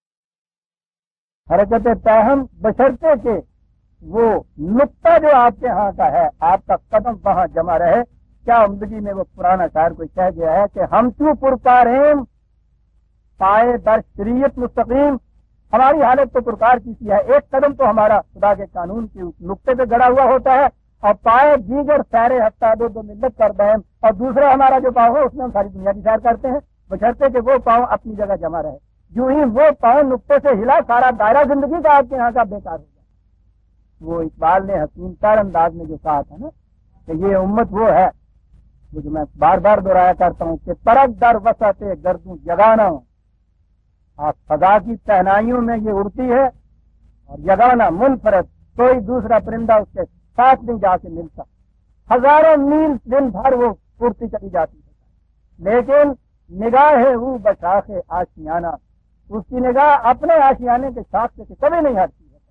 حرکت تہم بشرطے کے وہ نقطہ جو آپ کے ہاں کا ہے, آپ کا قدم وہاں جمع رہے. کیا عمدگی میں وہ پرانا شاعر کوئی کہہ گیا ہے کہ ہم تو پرکاریم پائے در شریعت مستقیم. ہماری حالت تو پرکار کی ہے, ایک قدم تو ہمارا خدا کے قانون کے نقطے پہ گڑا ہوا ہوتا ہے, اور پائے دیگر سیر ہفتہ دو ملت کر دہم, اور دوسرا ہمارا جو پاؤں ہے اس میں ہم ساری دنیا کی سیر کرتے ہیں, بشرطے کہ وہ پاؤں اپنی جگہ جمع رہے. جو ہی وہ پاؤں نقطے سے ہلا, سارا دائرہ زندگی کا آپ کے یہاں کا بیکار ہو گیا. وہ اقبال نے حسین تر انداز میں جو کہا تھا نا کہ یہ امت وہ ہے, وہ جو میں بار بار دہرایا کرتا ہوں کہ پرک در وسط گردوں جگانا ہوں. آپ فضا کی تہنائیوں میں یہ اڑتی ہے, اور جگانا منفرد, کوئی دوسرا پرندہ اس کے ساتھ نہیں جا کے ملتا. ہزاروں میل دن بھر وہ اڑتی چلی جاتی ہے, لیکن نگاہ ہے وہ بشاخ آشیانہ, اس کی نگاہ اپنے آشیانے کے شاخ سے کبھی نہیں ہٹتی ہے.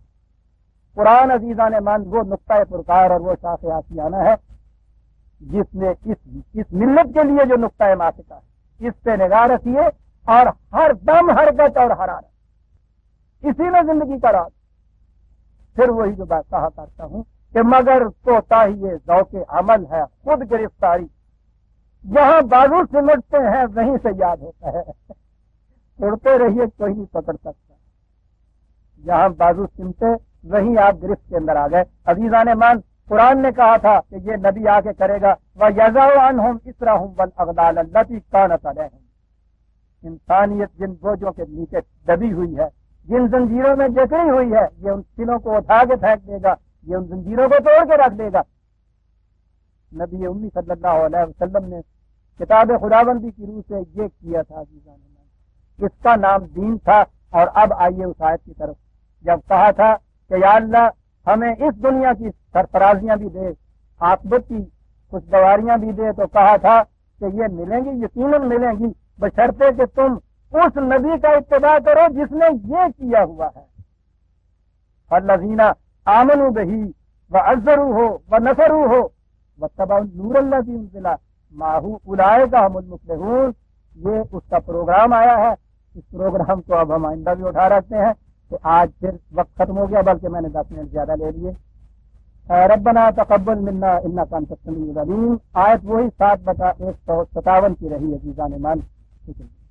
قرآن عزیزان من وہ نقطۂ پرکار اور وہ شاخ آشیانہ ہے جس نے اس ملت کے لیے جو نقطۂ ماسکہ ہے اس پہ نگاہ رکھیے, اور ہر دم حرکت اور حرارت, اسی میں زندگی کا راز. پھر وہی جو بات کہا کرتا ہوں کہ مگر کوتاہی ذوق عمل ہے خود گرفتاری, جہاں بازو سمٹتے ہیں وہیں سے یاد ہوتا ہے. اڑتے رہیے کوئی نہیں پکڑ سکتا, جہاں بازو سمٹے وہیں آپ گرفت کے اندر آ گئے. عزیزان مان, قرآن نے کہا تھا کہ یہ نبی آ کے کرے گا وَيَضَعُ عَنْهُمْ إِصْرَهُمْ وَالْأَغْلَالَ الَّتِي كَانَتْ عَلَيْهِمْ. انسانیت جن بوجھوں کے نیچے دبی ہوئی ہے, جن زنجیروں میں جکڑی ہوئی ہے, یہ ان سلوں کو اٹھا کے پھینک دے گا, یہ ان زنجیروں کو توڑ کے رکھ دے گا. نبی امی صلی اللہ علیہ وسلم نے کتاب خداوندی کی روح سے یہ کیا تھا. اس کا نام دین تھا. اور اب آئیے اس آیت کی طرف. جب کہا تھا کہ یا اللہ ہمیں اس دنیا کی سرفرازیاں بھی دے, عاقبت کی خوشگواریاں بھی دے, تو کہا تھا کہ یہ ملیں گی, یقیناً ملیں گی, بشرطے کہ تم اس نبی کا اتباع کرو جس نے یہ کیا ہوا ہے. الذین آمنوا بہ وعزروہ ونصروہ واتبعوا النور الذی انزل معہ اولئک هم المفلحون. یہ اس کا پروگرام آیا ہے. اس پروگرام کو اب ہم آئندہ بھی اٹھا رکھتے ہیں کہ آج پھر وقت ختم ہو گیا, بلکہ میں نے 10 منٹ زیادہ لے لیے. ربنا تقبل منا انک انت السمیع العلیم. آیت وہی 7/157 کی رہی عزیزان مان. شکریہ.